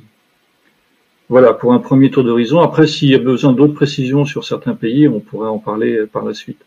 Voilà, pour un premier tour d'horizon. Après, s'il y a besoin d'autres précisions sur certains pays, on pourrait en parler par la suite.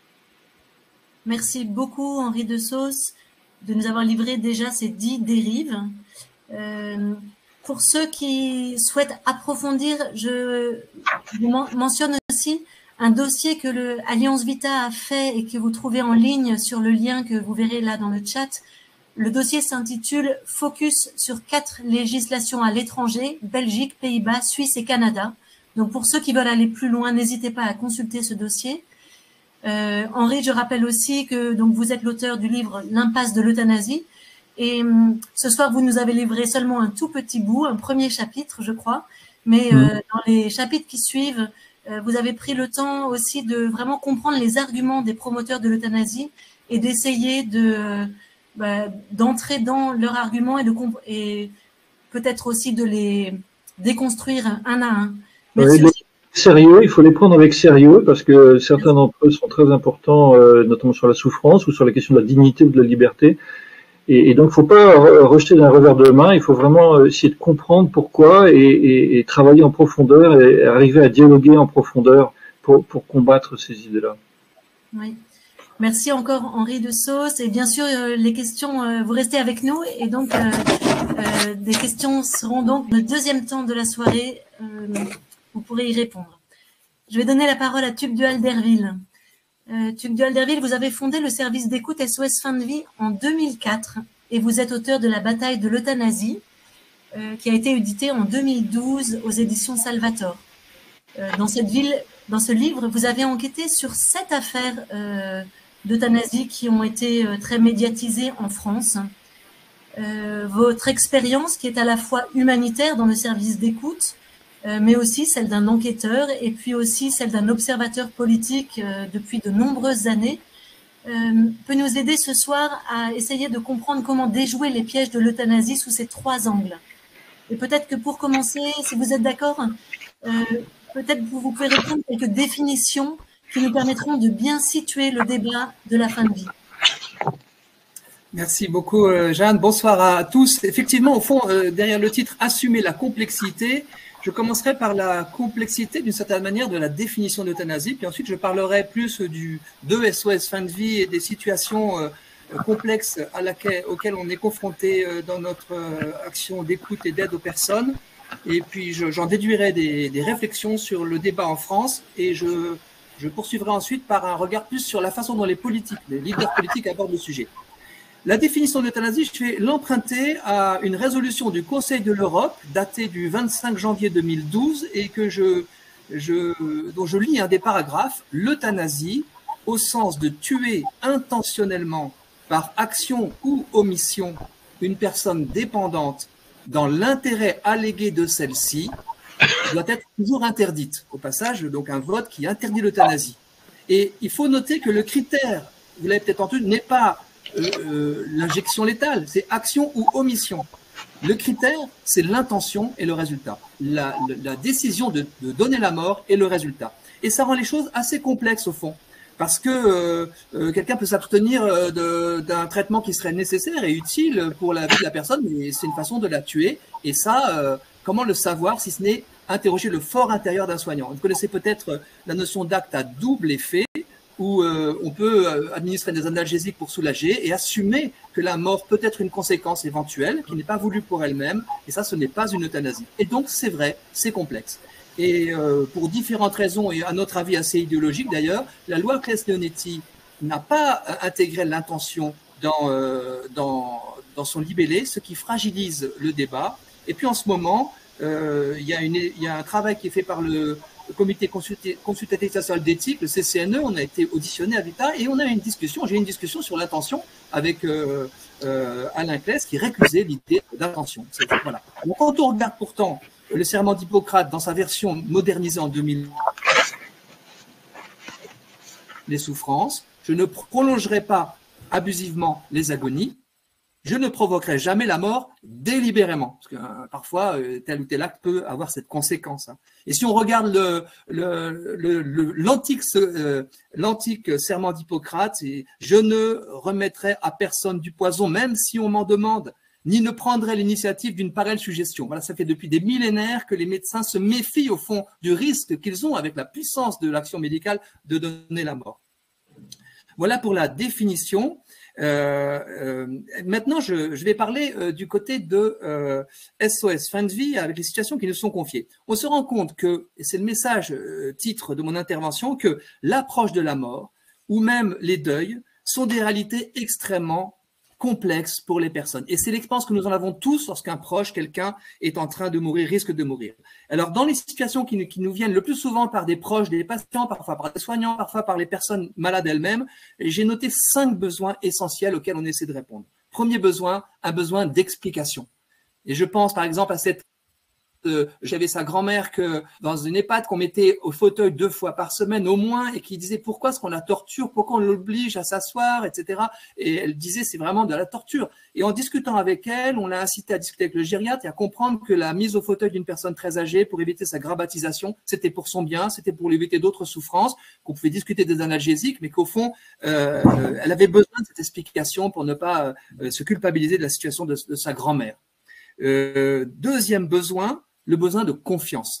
Merci beaucoup, Henri de Sauce, de nous avoir livré déjà ces dix dérives. Euh, pour ceux qui souhaitent approfondir, je vous mentionne aussi un dossier que le Alliance Vita a fait et que vous trouvez en ligne sur le lien que vous verrez là dans le chat. Le dossier s'intitule « Focus sur quatre législations à l'étranger, Belgique, Pays-Bas, Suisse et Canada ». Donc pour ceux qui veulent aller plus loin, n'hésitez pas à consulter ce dossier. Euh, Henri, je rappelle aussi que donc vous êtes l'auteur du livre « L'impasse de l'euthanasie ». Et hum, ce soir, vous nous avez livré seulement un tout petit bout, un premier chapitre, je crois. Mais euh, dans les chapitres qui suivent, euh, vous avez pris le temps aussi de vraiment comprendre les arguments des promoteurs de l'euthanasie et d'essayer de euh, bah, d'entrer dans leurs arguments et, de et peut-être aussi de les déconstruire un à un. Merci.
Oui, sérieux, il faut les prendre avec sérieux parce que certains d'entre eux sont très importants, euh, notamment sur la souffrance ou sur la question de la dignité ou de la liberté. Et, et donc, il ne faut pas rejeter d'un revers de main, il faut vraiment essayer de comprendre pourquoi et, et, et travailler en profondeur et arriver à dialoguer en profondeur pour, pour combattre ces idées-là.
Oui. Merci encore, Henri de Sauce. Et bien sûr, euh, les questions, euh, vous restez avec nous. Et donc, euh, euh, des questions seront donc le deuxième temps de la soirée. Euh, vous pourrez y répondre. Je vais donner la parole à Tugdual Derville. Euh, Tugdual Derville, vous avez fondé le service d'écoute S O S Fin de Vie en deux mille quatre et vous êtes auteur de La bataille de l'euthanasie, euh, qui a été édité en deux mille douze aux éditions Salvator. Euh, dans cette ville, dans ce livre, vous avez enquêté sur sept affaires euh, d'euthanasie qui ont été euh, très médiatisées en France. Euh, votre expérience, qui est à la fois humanitaire dans le service d'écoute, euh, mais aussi celle d'un enquêteur et puis aussi celle d'un observateur politique euh, depuis de nombreuses années, euh, peut nous aider ce soir à essayer de comprendre comment déjouer les pièges de l'euthanasie sous ces trois angles. Et peut-être que pour commencer, si vous êtes d'accord, euh, peut-être vous, vous pouvez répondre quelques définitions qui nous permettront de bien situer le débat de la fin de vie.
Merci beaucoup, Jeanne. Bonsoir à tous. Effectivement, au fond, euh, derrière le titre « Assumer la complexité », je commencerai par la complexité, d'une certaine manière, de la définition d'euthanasie. Puis ensuite, je parlerai plus du, de S O S fin de vie et des situations euh, complexes à laquelle, auxquelles on est confronté euh, dans notre euh, action d'écoute et d'aide aux personnes. Et puis, je, j'en déduirai des, des réflexions sur le débat en France. Et je, je poursuivrai ensuite par un regard plus sur la façon dont les politiques, les leaders politiques abordent le sujet. La définition de l'euthanasie, je vais l'emprunter à une résolution du Conseil de l'Europe datée du vingt-cinq janvier deux mille douze et que je, je, dont je lis un des paragraphes. L'euthanasie, au sens de tuer intentionnellement par action ou omission une personne dépendante dans l'intérêt allégué de celle-ci, doit être toujours interdite. Au passage, donc un vote qui interdit l'euthanasie. Et il faut noter que le critère, vous l'avez peut-être entendu, n'est pas Euh, euh, l'injection létale, c'est action ou omission. Le critère, c'est l'intention et le résultat. La, la, la décision de, de donner la mort et le résultat. Et ça rend les choses assez complexes au fond. Parce que euh, euh, quelqu'un peut s'abstenir euh, d'un traitement qui serait nécessaire et utile pour la vie de la personne, mais c'est une façon de la tuer. Et ça, euh, comment le savoir si ce n'est interroger le fort intérieur d'un soignant? Vous connaissez peut-être la notion d'acte à double effet, où euh, on peut euh, administrer des analgésiques pour soulager et assumer que la mort peut être une conséquence éventuelle qui n'est pas voulue pour elle-même, et ça, ce n'est pas une euthanasie. Et donc, c'est vrai, c'est complexe. Et euh, pour différentes raisons, et à notre avis assez idéologique d'ailleurs, la loi Claes-Leonetti n'a pas intégré l'intention dans, euh, dans, dans son libellé, ce qui fragilise le débat. Et puis en ce moment, euh, il y a une, il y a un travail qui est fait par le le comité consultatif national d'éthique, le C C N E, on a été auditionné à l'État et on a eu une discussion, j'ai eu une discussion sur l'intention avec euh, euh, Alain Claes qui récusait l'idée d'intention. Voilà. Donc quand on regarde pourtant le serment d'Hippocrate dans sa version modernisée en deux mille, les souffrances, je ne prolongerai pas abusivement les agonies, je ne provoquerai jamais la mort délibérément, parce que euh, parfois euh, tel ou tel acte peut avoir cette conséquence. Hein. Et si on regarde le, le, le, le, l'antique, euh, l'antique serment d'Hippocrate, c'est « je ne remettrai à personne du poison, même si on m'en demande, ni ne prendrai l'initiative d'une pareille suggestion ». Voilà, ça fait depuis des millénaires que les médecins se méfient au fond du risque qu'ils ont avec la puissance de l'action médicale de donner la mort. Voilà pour la définition. Euh, euh, maintenant, je, je vais parler euh, du côté de euh, S O S fin de vie avec les situations qui nous sont confiées. On se rend compte que, et c'est le message euh, titre de mon intervention, que l'approche de la mort ou même les deuils sont des réalités extrêmement complexes pour les personnes. Et c'est l'expérience que nous en avons tous lorsqu'un proche, quelqu'un est en train de mourir, risque de mourir. Alors, dans les situations qui nous, qui nous viennent le plus souvent par des proches, des patients, parfois par des soignants, parfois par les personnes malades elles-mêmes, j'ai noté cinq besoins essentiels auxquels on essaie de répondre. Premier besoin, un besoin d'explication. Et je pense par exemple à cette Euh, j'avais sa grand-mère que dans une EHPAD qu'on mettait au fauteuil deux fois par semaine au moins et qui disait pourquoi est-ce qu'on la torture, pourquoi on l'oblige à s'asseoir, et cetera. Et elle disait c'est vraiment de la torture. Et en discutant avec elle, on l'a incité à discuter avec le gériatre et à comprendre que la mise au fauteuil d'une personne très âgée pour éviter sa grabbatisation, c'était pour son bien, c'était pour éviter d'autres souffrances, qu'on pouvait discuter des analgésiques, mais qu'au fond, euh, elle avait besoin de cette explication pour ne pas euh, se culpabiliser de la situation de, de sa grand-mère. Euh, deuxième besoin, le besoin de confiance.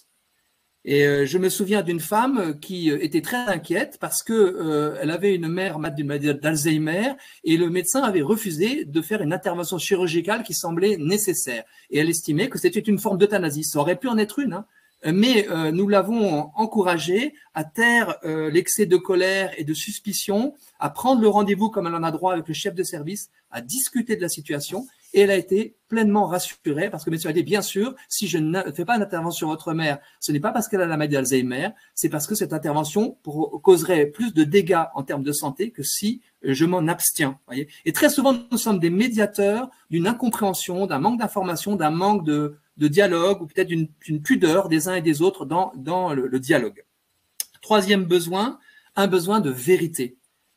Et euh, je me souviens d'une femme qui était très inquiète parce que euh, elle avait une mère malade d'une maladie d'Alzheimer et le médecin avait refusé de faire une intervention chirurgicale qui semblait nécessaire. Et elle estimait que c'était une forme d'euthanasie. Ça aurait pu en être une, hein. Mais euh, nous l'avons encouragée à taire euh, l'excès de colère et de suspicion, à prendre le rendez-vous comme elle en a droit avec le chef de service, à discuter de la situation. Et elle a été pleinement rassurée parce que, monsieur, elle dit, bien sûr, si je ne fais pas d'intervention sur votre mère, ce n'est pas parce qu'elle a la maladie d'Alzheimer, c'est parce que cette intervention pour, causerait plus de dégâts en termes de santé que si je m'en abstiens. Voyez. Et très souvent, nous sommes des médiateurs d'une incompréhension, d'un manque d'information, d'un manque de, de dialogue ou peut-être d'une, d'une pudeur des uns et des autres dans, dans le, le dialogue. Troisième besoin, un besoin de vérité.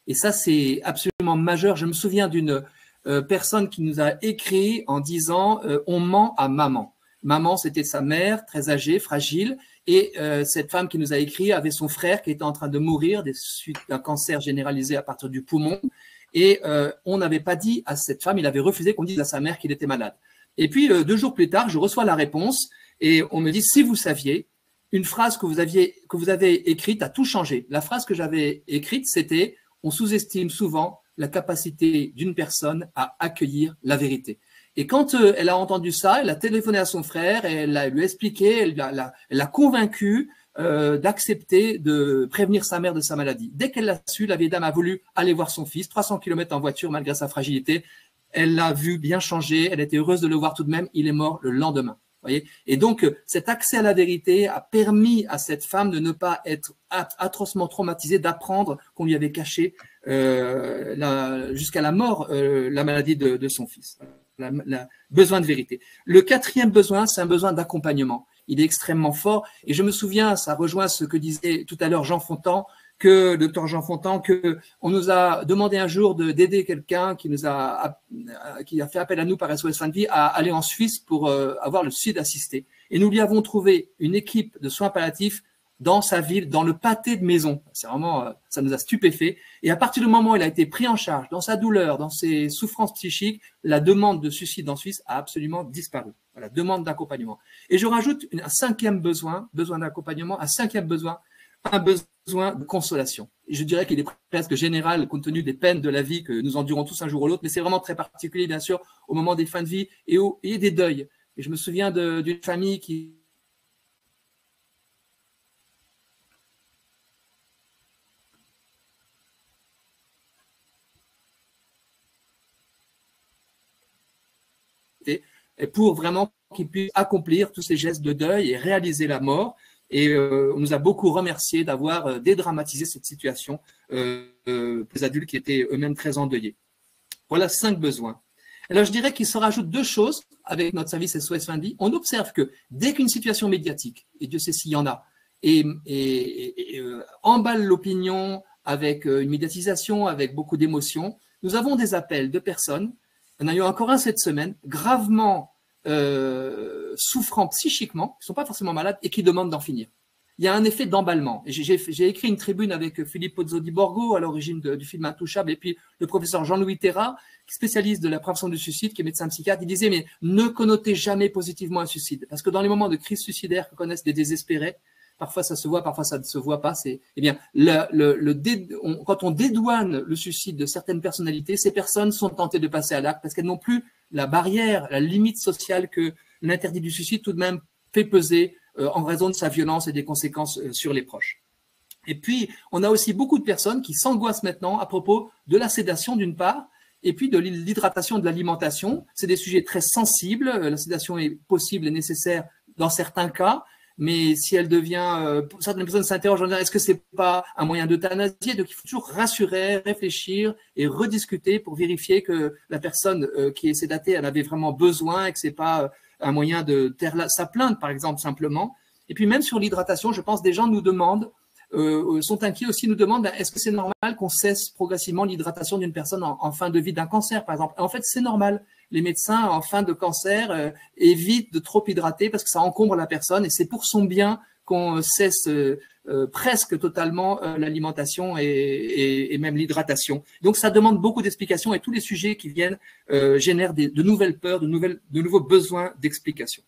Et ça, c'est absolument majeur. Je me souviens d'une euh, personne qui nous a écrit en disant euh, « on ment à maman ». Maman, c'était sa mère, très âgée, fragile, et euh, cette femme qui nous a écrit avait son frère qui était en train de mourir des suites d'un cancer généralisé à partir du poumon, et euh, on n'avait pas dit à cette femme, il avait refusé qu'on dise à sa mère qu'il était malade. Et puis, euh, deux jours plus tard, je reçois la réponse, et on me dit « si vous saviez, une phrase que vous, aviez, que vous avez écrite a tout changé ». La phrase que j'avais écrite, c'était « on sous-estime souvent la capacité d'une personne à accueillir la vérité ». Et quand euh, elle a entendu ça, elle a téléphoné à son frère et elle, a, elle lui a expliqué, elle l'a, elle l'a convaincu euh, d'accepter de prévenir sa mère de sa maladie. Dès qu'elle l'a su, la vieille dame a voulu aller voir son fils, trois cents kilomètres en voiture malgré sa fragilité. Elle l'a vu bien changer, elle était heureuse de le voir tout de même, il est mort le lendemain. Voyez, et donc, cet accès à la vérité a permis à cette femme de ne pas être atrocement traumatisée, d'apprendre qu'on lui avait caché euh, la, jusqu'à la mort euh, la maladie de, de son fils. La, la, besoin de vérité. Le quatrième besoin, c'est un besoin d'accompagnement. Il est extrêmement fort. Et je me souviens, ça rejoint ce que disait tout à l'heure Jean Fontan, que le docteur Jean Fontan, que on nous a demandé un jour de, d'aider quelqu'un qui nous a, qui a fait appel à nous par S O S Fin de Vie à aller en Suisse pour euh, avoir le suicide assisté. Et nous lui avons trouvé une équipe de soins palliatifs dans sa ville, dans le pâté de maison. C'est vraiment, ça nous a stupéfait. Et à partir du moment où il a été pris en charge, dans sa douleur, dans ses souffrances psychiques, la demande de suicide en Suisse a absolument disparu. Voilà, demande d'accompagnement. Et je rajoute un cinquième besoin, besoin d'accompagnement, un cinquième besoin, un besoin de consolation. Et je dirais qu'il est presque général compte tenu des peines de la vie que nous endurons tous un jour ou l'autre, mais c'est vraiment très particulier, bien sûr, au moment des fins de vie et, au, et des deuils. Et je me souviens de, d'une famille qui pour vraiment qu'ils puissent accomplir tous ces gestes de deuil et réaliser la mort. Et euh, on nous a beaucoup remercié d'avoir euh, dédramatisé cette situation euh, euh, des adultes qui étaient eux-mêmes très endeuillés. Voilà cinq besoins. Alors je dirais qu'il se rajoute deux choses avec notre service S O S Fin de Vie. On observe que dès qu'une situation médiatique, et Dieu sait s'il y en a, et, et, et euh, emballe l'opinion avec euh, une médiatisation, avec beaucoup d'émotions, nous avons des appels de personnes. On a eu encore un cette semaine, gravement euh, souffrant psychiquement, qui ne sont pas forcément malades et qui demandent d'en finir. Il y a un effet d'emballement. J'ai écrit une tribune avec Philippe Pozzo di Borgo, à l'origine du film Intouchable, et puis le professeur Jean-Louis Terra, qui est spécialiste de la prévention du suicide, qui est médecin psychiatre. Il disait, mais ne connotez jamais positivement un suicide. Parce que dans les moments de crise suicidaire que connaissent des désespérés, parfois ça se voit, parfois ça ne se voit pas. C'est, eh bien, le, le, le dé, on, quand on dédouane le suicide de certaines personnalités, ces personnes sont tentées de passer à l'acte parce qu'elles n'ont plus la barrière, la limite sociale que l'interdit du suicide tout de même fait peser euh, en raison de sa violence et des conséquences euh, sur les proches. Et puis, on a aussi beaucoup de personnes qui s'angoissent maintenant à propos de la sédation d'une part, et puis de l'hydratation, de l'alimentation. C'est des sujets très sensibles. La sédation est possible et nécessaire dans certains cas. Mais si elle devient, euh, certaines personnes s'interrogent en disant est-ce que c'est pas un moyen d'euthanasie? Donc il faut toujours rassurer, réfléchir et rediscuter pour vérifier que la personne euh, qui est sédatée, elle avait vraiment besoin et que c'est pas euh, un moyen de taire la, sa plainte, par exemple, simplement. Et puis même sur l'hydratation, je pense des gens nous demandent, euh, sont inquiets aussi, nous demandent ben, est-ce que c'est normal qu'on cesse progressivement l'hydratation d'une personne en, en fin de vie d'un cancer, par exemple? En fait, c'est normal. Les médecins en fin de cancer euh, évitent de trop hydrater parce que ça encombre la personne et c'est pour son bien qu'on cesse euh, euh, presque totalement euh, l'alimentation et, et, et même l'hydratation. Donc ça demande beaucoup d'explications et tous les sujets qui viennent euh, génèrent des, de nouvelles peurs, de, nouvelles, de nouveaux besoins d'explication.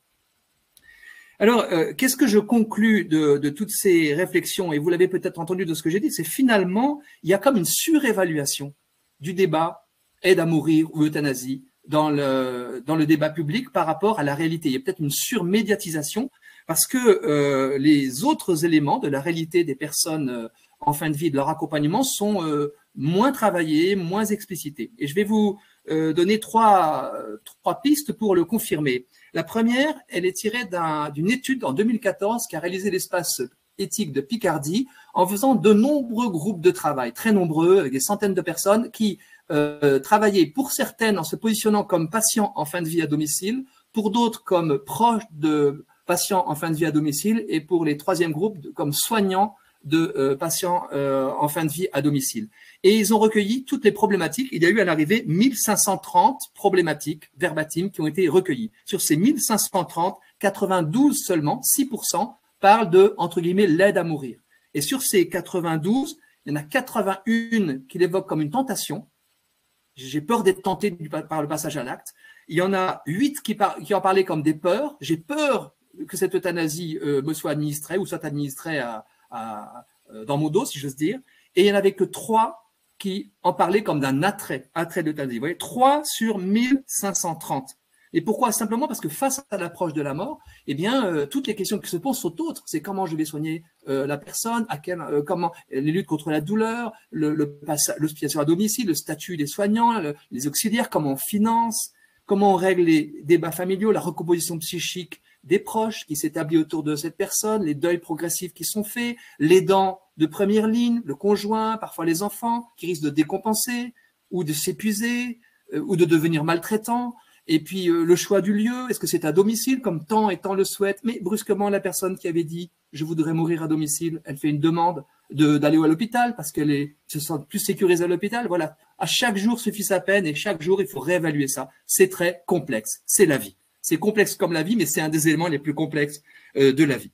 Alors, euh, qu'est-ce que je conclus de, de toutes ces réflexions? Et vous l'avez peut-être entendu de ce que j'ai dit, c'est finalement, il y a comme une surévaluation du débat aide à mourir ou euthanasie dans le, dans le débat public par rapport à la réalité. Il y a peut-être une surmédiatisation parce que euh, les autres éléments de la réalité des personnes euh, en fin de vie, de leur accompagnement, sont euh, moins travaillés, moins explicités. Et je vais vous euh, donner trois, trois pistes pour le confirmer. La première, elle est tirée d'un, d'une étude en deux mille quatorze qu'a réalisé l'espace éthique de Picardie en faisant de nombreux groupes de travail, très nombreux, avec des centaines de personnes qui Euh, travailler pour certaines en se positionnant comme patients en fin de vie à domicile, pour d'autres comme proches de patients en fin de vie à domicile et pour les troisièmes groupes comme soignants de euh, patients euh, en fin de vie à domicile. Et ils ont recueilli toutes les problématiques. Il y a eu à l'arrivée mille cinq cent trente problématiques verbatim qui ont été recueillies. Sur ces mille cinq cent trente, quatre-vingt-douze seulement, six pour cent, parlent de, entre guillemets, l'aide à mourir. Et sur ces quatre-vingt-douze, il y en a quatre-vingt-un qui l'évoquent comme une tentation. J'ai peur d'être tenté par le passage à l'acte. Il y en a huit qui, par, qui en parlaient comme des peurs. J'ai peur que cette euthanasie euh, me soit administrée ou soit administrée à À, à, dans mon dos, si j'ose dire, et il n'y en avait que trois qui en parlaient comme d'un attrait, attrait d'euthanasie. Vous voyez, trois sur mille cinq cent trente. Et pourquoi? Simplement parce que face à l'approche de la mort, eh bien, euh, toutes les questions qui se posent sont autres. C'est comment je vais soigner euh, la personne, à quel, euh, comment les luttes contre la douleur, le, le l'hospitalisation à domicile, le statut des soignants, le, les auxiliaires, comment on finance, comment on règle les débats familiaux, la recomposition psychique des proches qui s'établit autour de cette personne, les deuils progressifs qui sont faits, l'aidant de première ligne, le conjoint, parfois les enfants, qui risquent de décompenser ou de s'épuiser euh, ou de devenir maltraitants. Et puis euh, le choix du lieu, est-ce que c'est à domicile comme tant et tant le souhaitent? Mais brusquement, la personne qui avait dit « je voudrais mourir à domicile », elle fait une demande de, d'aller à l'hôpital parce qu'elle est, se sent plus sécurisée à l'hôpital. Voilà, à chaque jour suffit sa peine et chaque jour, il faut réévaluer ça. C'est très complexe, c'est la vie. C'est complexe comme la vie, mais c'est un des éléments les plus complexes euh, de la vie.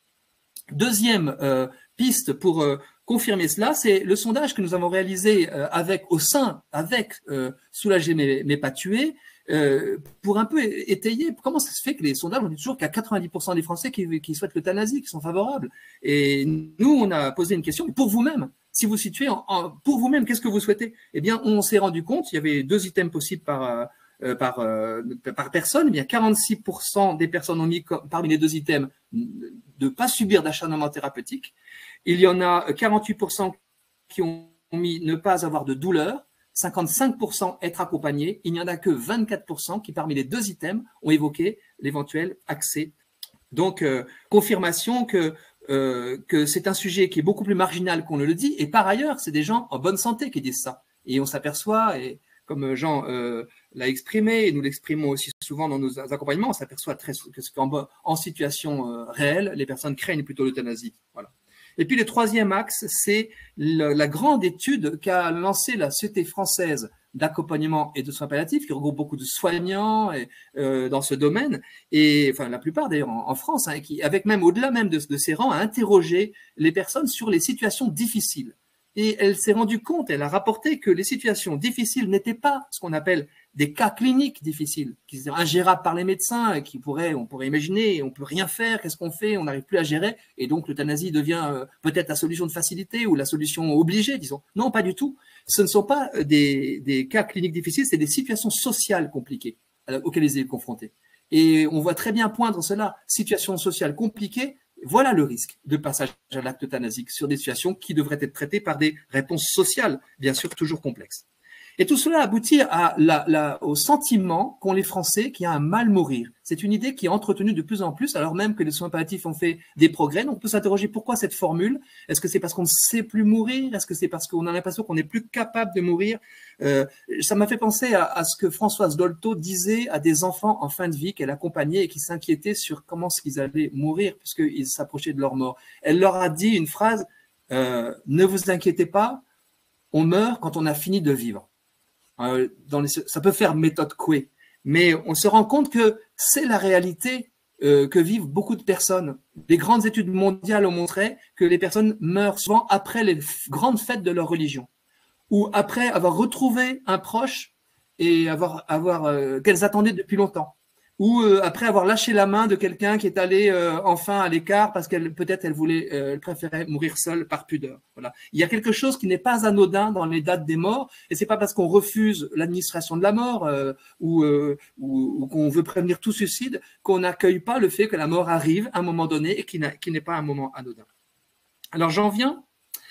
Deuxième euh, piste pour euh, confirmer cela, c'est le sondage que nous avons réalisé euh, avec, au sein, avec euh, Soulager mais, mais pas tuer, euh, pour un peu étayer comment ça se fait que les sondages, on dit toujours qu'il y a quatre-vingt-dix pour cent des Français qui, qui souhaitent l'euthanasie, qui sont favorables. Et nous, on a posé une question, pour vous-même, si vous situez, en, en, pour vous-même, qu'est-ce que vous souhaitez? Eh bien, on s'est rendu compte, il y avait deux items possibles par... Euh, Euh, par, euh, par personne, eh bien quarante-six pour cent des personnes ont mis parmi les deux items de ne pas subir d'acharnement thérapeutique. Il y en a quarante-huit pour cent qui ont mis ne pas avoir de douleur, cinquante-cinq pour cent être accompagné. Il n'y en a que vingt-quatre pour cent qui, parmi les deux items, ont évoqué l'éventuel accès. Donc, euh, confirmation que, euh, que c'est un sujet qui est beaucoup plus marginal qu'on ne le dit. Et par ailleurs, c'est des gens en bonne santé qui disent ça. Et on s'aperçoit, et comme Jean euh, l'a exprimé, et nous l'exprimons aussi souvent dans nos accompagnements, on s'aperçoit très qu'en en situation euh, réelle, les personnes craignent plutôt l'euthanasie. Voilà. Et puis le troisième axe, c'est la grande étude qu'a lancée la Société française d'accompagnement et de soins palliatifs, qui regroupe beaucoup de soignants et, euh, dans ce domaine, et enfin la plupart d'ailleurs en, en France, hein, qui, avec même au-delà même de, de ses rangs, a interrogé les personnes sur les situations difficiles. Et elle s'est rendue compte, elle a rapporté que les situations difficiles n'étaient pas ce qu'on appelle des cas cliniques difficiles, qui sont ingérables par les médecins, qui pourraient, on pourrait imaginer, on peut rien faire, qu'est-ce qu'on fait, on n'arrive plus à gérer, et donc l'euthanasie devient euh, peut-être la solution de facilité ou la solution obligée, disons. Non, pas du tout. Ce ne sont pas des, des cas cliniques difficiles, c'est des situations sociales compliquées auxquelles ils sont confrontés. Et on voit très bien poindre cela, situation sociale compliquée. Voilà le risque de passage à l'acte euthanasique sur des situations qui devraient être traitées par des réponses sociales, bien sûr toujours complexes. Et tout cela aboutit à la, la, au sentiment qu'ont les Français qu'il y a un mal mourir. C'est une idée qui est entretenue de plus en plus, alors même que les soins palliatifs ont fait des progrès. Donc on peut s'interroger pourquoi cette formule. Est-ce que c'est parce qu'on ne sait plus mourir? Est-ce que c'est parce qu'on a l'impression qu'on n'est plus capable de mourir? euh, Ça m'a fait penser à, à ce que Françoise Dolto disait à des enfants en fin de vie qu'elle accompagnait et qui s'inquiétaient sur comment est-ce qu'ils allaient mourir puisqu'ils s'approchaient de leur mort. Elle leur a dit une phrase, euh, ne vous inquiétez pas, on meurt quand on a fini de vivre. Euh, dans les, ça peut faire méthode Coué, mais on se rend compte que c'est la réalité euh, que vivent beaucoup de personnes. Les grandes études mondiales ont montré que les personnes meurent souvent après les grandes fêtes de leur religion, ou après avoir retrouvé un proche et avoir, avoir euh, qu'elles attendaient depuis longtemps, ou euh, après avoir lâché la main de quelqu'un qui est allé euh, enfin à l'écart parce qu'elle peut-être elle voulait, euh, elle préférait mourir seule par pudeur. Voilà. Il y a quelque chose qui n'est pas anodin dans les dates des morts, et c'est pas parce qu'on refuse l'administration de la mort euh, ou, euh, ou, ou qu'on veut prévenir tout suicide qu'on n'accueille pas le fait que la mort arrive à un moment donné et qui, qui n'est pas un moment anodin. Alors j'en viens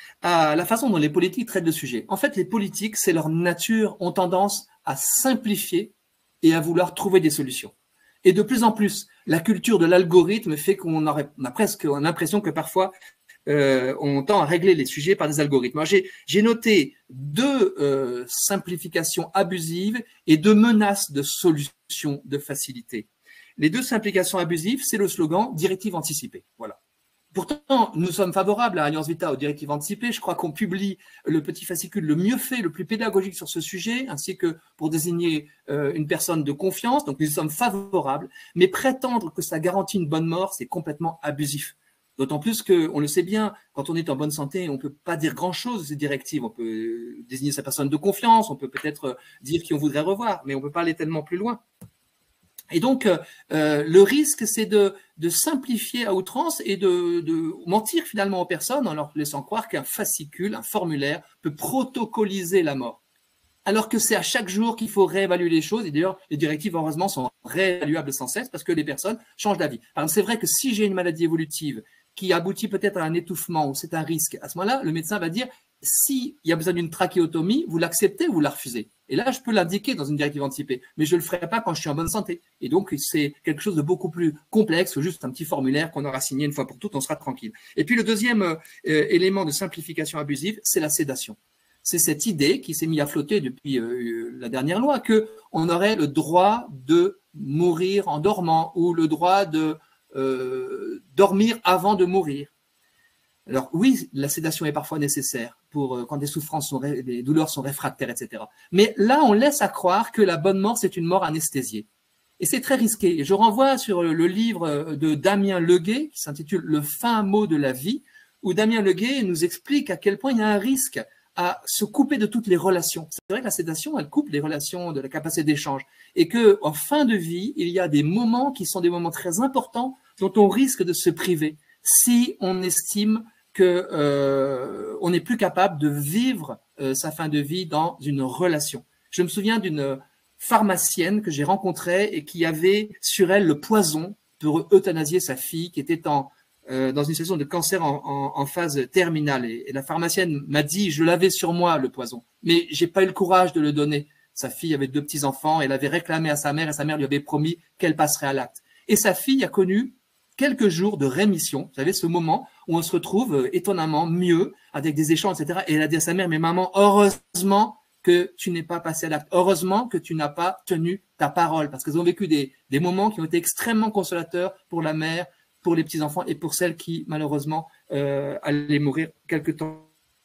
à la façon dont les politiques traitent le sujet. En fait, les politiques, c'est leur nature, ont tendance à simplifier et à vouloir trouver des solutions. Et de plus en plus, la culture de l'algorithme fait qu'on aurait, on a presque l'impression que parfois, euh, on tend à régler les sujets par des algorithmes. J'ai noté deux euh, simplifications abusives et deux menaces de solutions de facilité. Les deux simplifications abusives, c'est le slogan « directive anticipée ». Voilà. Pourtant, nous sommes favorables à Alliance Vita, aux directives anticipées. Je crois qu'on publie le petit fascicule le mieux fait, le plus pédagogique sur ce sujet, ainsi que pour désigner euh, une personne de confiance. Donc, nous y sommes favorables. Mais prétendre que ça garantit une bonne mort, c'est complètement abusif. D'autant plus qu'on le sait bien, quand on est en bonne santé, on ne peut pas dire grand-chose de ces directives. On peut désigner sa personne de confiance, on peut peut-être dire qui on voudrait revoir, mais on ne peut pas aller tellement plus loin. Et donc, euh, le risque, c'est de, de simplifier à outrance et de, de mentir finalement aux personnes en leur laissant croire qu'un fascicule, un formulaire, peut protocoliser la mort. Alors que c'est à chaque jour qu'il faut réévaluer les choses. Et d'ailleurs, les directives, heureusement, sont réévaluables sans cesse parce que les personnes changent d'avis. Par exemple, c'est vrai que si j'ai une maladie évolutive qui aboutit peut-être à un étouffement ou c'est un risque, à ce moment-là, le médecin va dire s'il y a besoin d'une trachéotomie, vous l'acceptez ou vous la refusez. Et là, je peux l'indiquer dans une directive anticipée, mais je ne le ferai pas quand je suis en bonne santé. Et donc, c'est quelque chose de beaucoup plus complexe que juste un petit formulaire qu'on aura signé une fois pour toutes, on sera tranquille. Et puis, le deuxième euh, élément de simplification abusive, c'est la sédation. C'est cette idée qui s'est mise à flotter depuis euh, la dernière loi, qu'on aurait le droit de mourir en dormant ou le droit de euh, dormir avant de mourir. Alors oui, la sédation est parfois nécessaire pour euh, quand des souffrances, sont ré, des douleurs sont réfractaires, et cetera. Mais là, on laisse à croire que la bonne mort, c'est une mort anesthésiée. Et c'est très risqué. Et je renvoie sur le livre de Damien Leguet, qui s'intitule « Le fin mot de la vie », où Damien Leguet nous explique à quel point il y a un risque à se couper de toutes les relations. C'est vrai que la sédation, elle coupe les relations de la capacité d'échange. Et qu'en fin de vie, il y a des moments qui sont des moments très importants dont on risque de se priver si on estime que euh, on n'est plus capable de vivre euh, sa fin de vie dans une relation. Je me souviens d'une pharmacienne que j'ai rencontrée et qui avait sur elle le poison pour euthanasier sa fille qui était en, euh, dans une situation de cancer en, en, en phase terminale. Et, et la pharmacienne m'a dit, je l'avais sur moi le poison, mais j'ai pas eu le courage de le donner. Sa fille avait deux petits-enfants, elle avait réclamé à sa mère et sa mère lui avait promis qu'elle passerait à l'acte. Et sa fille a connu quelques jours de rémission. Vous savez, ce moment où on se retrouve étonnamment mieux, avec des échanges, et cetera. Et elle a dit à sa mère, mais maman, heureusement que tu n'es pas passé à l'acte. Heureusement que tu n'as pas tenu ta parole. Parce qu'elles ont vécu des, des moments qui ont été extrêmement consolateurs pour la mère, pour les petits-enfants et pour celles qui, malheureusement, euh, allaient mourir quelque temps.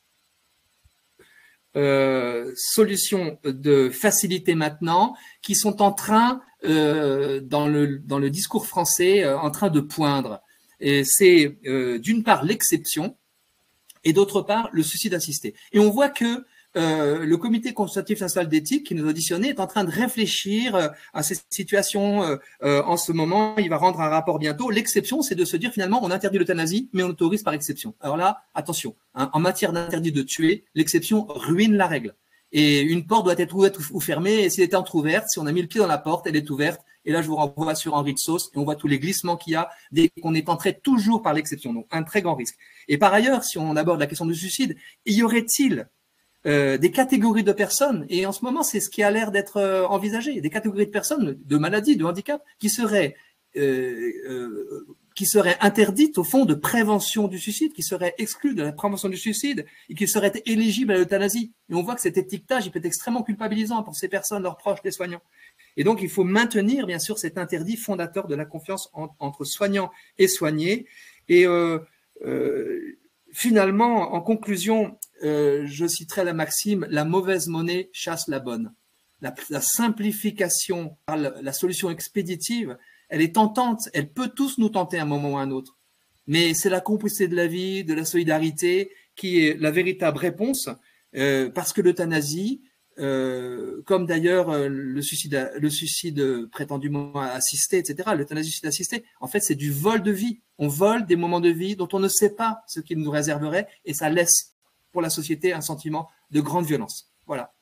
Euh, solutions de facilité maintenant qui sont en train, euh, dans, le, dans le discours français, euh, en train de poindre. Et c'est euh, d'une part l'exception et d'autre part le suicide assisté. Et on voit que euh, le comité consultatif national d'éthique qui nous auditionnait est en train de réfléchir euh, à ces situations euh, euh, en ce moment. Il va rendre un rapport bientôt. L'exception, c'est de se dire finalement on interdit l'euthanasie, mais on autorise par exception. Alors là, attention, hein, en matière d'interdit de tuer, l'exception ruine la règle. Et une porte doit être ouverte ou fermée. Et si elle est entrouverte, si on a mis le pied dans la porte, elle est ouverte. Et là, je vous renvoie sur Henri de Sauce et on voit tous les glissements qu'il y a dès qu'on est entré toujours par l'exception. Donc, un très grand risque. Et par ailleurs, si on aborde la question du suicide, y aurait-il euh, des catégories de personnes, et en ce moment, c'est ce qui a l'air d'être euh, envisagé, des catégories de personnes, de maladies, de handicap, qui seraient euh, euh, qui seraient interdites au fond de prévention du suicide, qui seraient exclues de la prévention du suicide et qui seraient éligibles à l'euthanasie. Et on voit que cet étiquetage, il peut être extrêmement culpabilisant pour ces personnes, leurs proches, les soignants. Et donc, il faut maintenir, bien sûr, cet interdit fondateur de la confiance en, entre soignants et soignés. Et euh, euh, finalement, en conclusion, euh, je citerai la maxime, la mauvaise monnaie chasse la bonne. La, la simplification par la, la solution expéditive, elle est tentante, elle peut tous nous tenter à un moment ou à un autre. Mais c'est la complicité de la vie, de la solidarité qui est la véritable réponse, euh, parce que l'euthanasie, euh, comme d'ailleurs euh, le suicide, le suicide prétendument assisté, et cetera, l'euthanasie suicide assisté, en fait, c'est du vol de vie. On vole des moments de vie dont on ne sait pas ce qu'il nous réserverait et ça laisse pour la société un sentiment de grande violence. Voilà.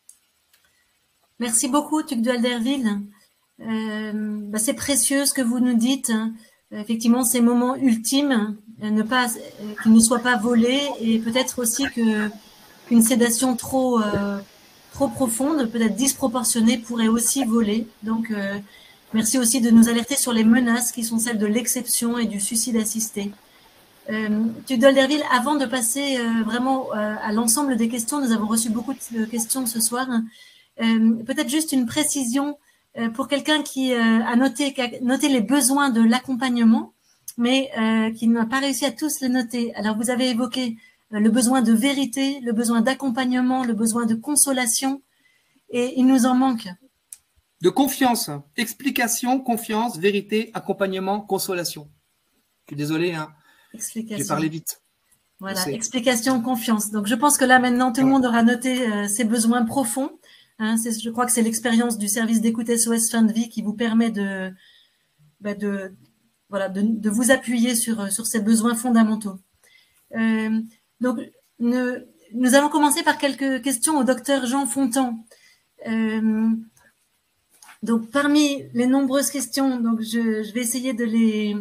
Merci beaucoup, Tugdual Derville. Euh, bah c'est précieux ce que vous nous dites. Effectivement, ces moments ultimes, ne pas, euh, qu'ils ne soient pas volés, et peut-être aussi que qu'une sédation trop euh, trop profonde, peut-être disproportionnée, pourrait aussi voler. Donc, euh, merci aussi de nous alerter sur les menaces qui sont celles de l'exception et du suicide assisté. Euh, Tugdual Derville, avant de passer euh, vraiment euh, à l'ensemble des questions, nous avons reçu beaucoup de questions ce soir. Euh, peut-être juste une précision. Pour quelqu'un qui a noté, qui a noté les besoins de l'accompagnement, mais euh, qui n'a pas réussi à tous les noter. Alors, vous avez évoqué euh, le besoin de vérité, le besoin d'accompagnement, le besoin de consolation, et il nous en manque.
De confiance, explication, confiance, vérité, accompagnement, consolation. Je suis désolé, hein. J'ai parlé vite.
Voilà, explication, confiance. Donc, je pense que là, maintenant, tout le monde aura noté euh, ses besoins profonds. Hein, je crois que c'est l'expérience du service d'écoute S O S Fin de Vie qui vous permet de, bah de, voilà, de, de vous appuyer sur, sur ces besoins fondamentaux. Euh, donc, ne, nous allons commencer par quelques questions au docteur Jean Fontan. Euh, donc, parmi les nombreuses questions, donc je, je vais essayer de les,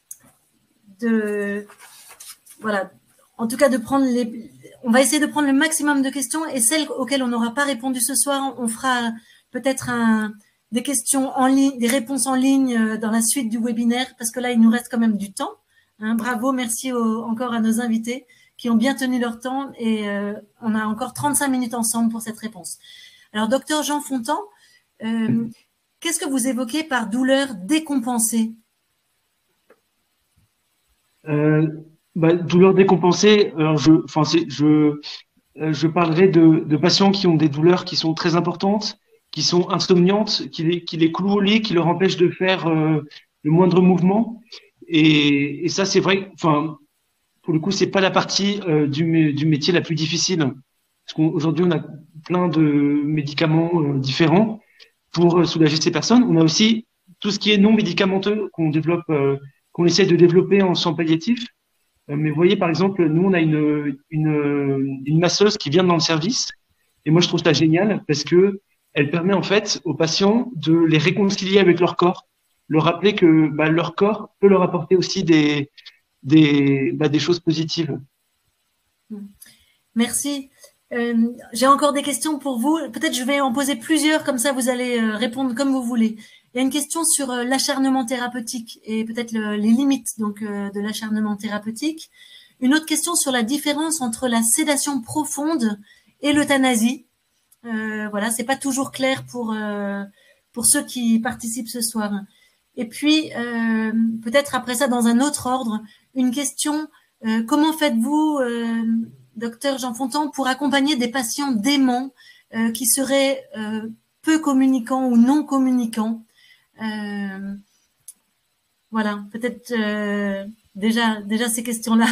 de, voilà, en tout cas de prendre les, on va essayer de prendre le maximum de questions, et celles auxquelles on n'aura pas répondu ce soir, on fera peut-être un, des questions en ligne, des réponses en ligne dans la suite du webinaire, parce que là, il nous reste quand même du temps. Hein, bravo, merci au, encore à nos invités qui ont bien tenu leur temps, et euh, on a encore trente-cinq minutes ensemble pour cette réponse. Alors, docteur Jean Fontan, euh, qu'est-ce que vous évoquez par douleur décompensée?
euh, bah, Douleur décompensée, alors je, enfin, c'est, je, je parlerai de, de patients qui ont des douleurs qui sont très importantes, qui sont insomniantes, qui les, qui les clouent au lit, qui leur empêchent de faire euh, le moindre mouvement. Et, et ça, c'est vrai, enfin, pour le coup, c'est pas la partie euh, du, du métier la plus difficile. Parce qu'aujourd'hui, on a plein de médicaments euh, différents pour euh, soulager ces personnes. On a aussi tout ce qui est non médicamenteux qu'on développe, euh, qu'on essaie de développer en soins palliatifs. Euh, mais vous voyez, par exemple, nous, on a une, une, une masseuse qui vient dans le service. Et moi, je trouve ça génial parce que elle permet en fait aux patients de les réconcilier avec leur corps, leur rappeler que bah, leur corps peut leur apporter aussi des, des, bah, des choses positives.
Merci. Euh, j'ai encore des questions pour vous. Peut-être je vais en poser plusieurs, comme ça vous allez euh, répondre comme vous voulez. Il y a une question sur euh, l'acharnement thérapeutique et peut-être le, les limites donc euh, de l'acharnement thérapeutique. Une autre question sur la différence entre la sédation profonde et l'euthanasie. Euh, voilà, c'est pas toujours clair pour euh, pour ceux qui participent ce soir. Et puis euh, peut-être après ça, dans un autre ordre, une question euh, comment faites-vous, euh, docteur Jean Fontan, pour accompagner des patients déments euh, qui seraient euh, peu communicants ou non communicants? euh, Voilà, peut-être euh, déjà déjà ces questions-là.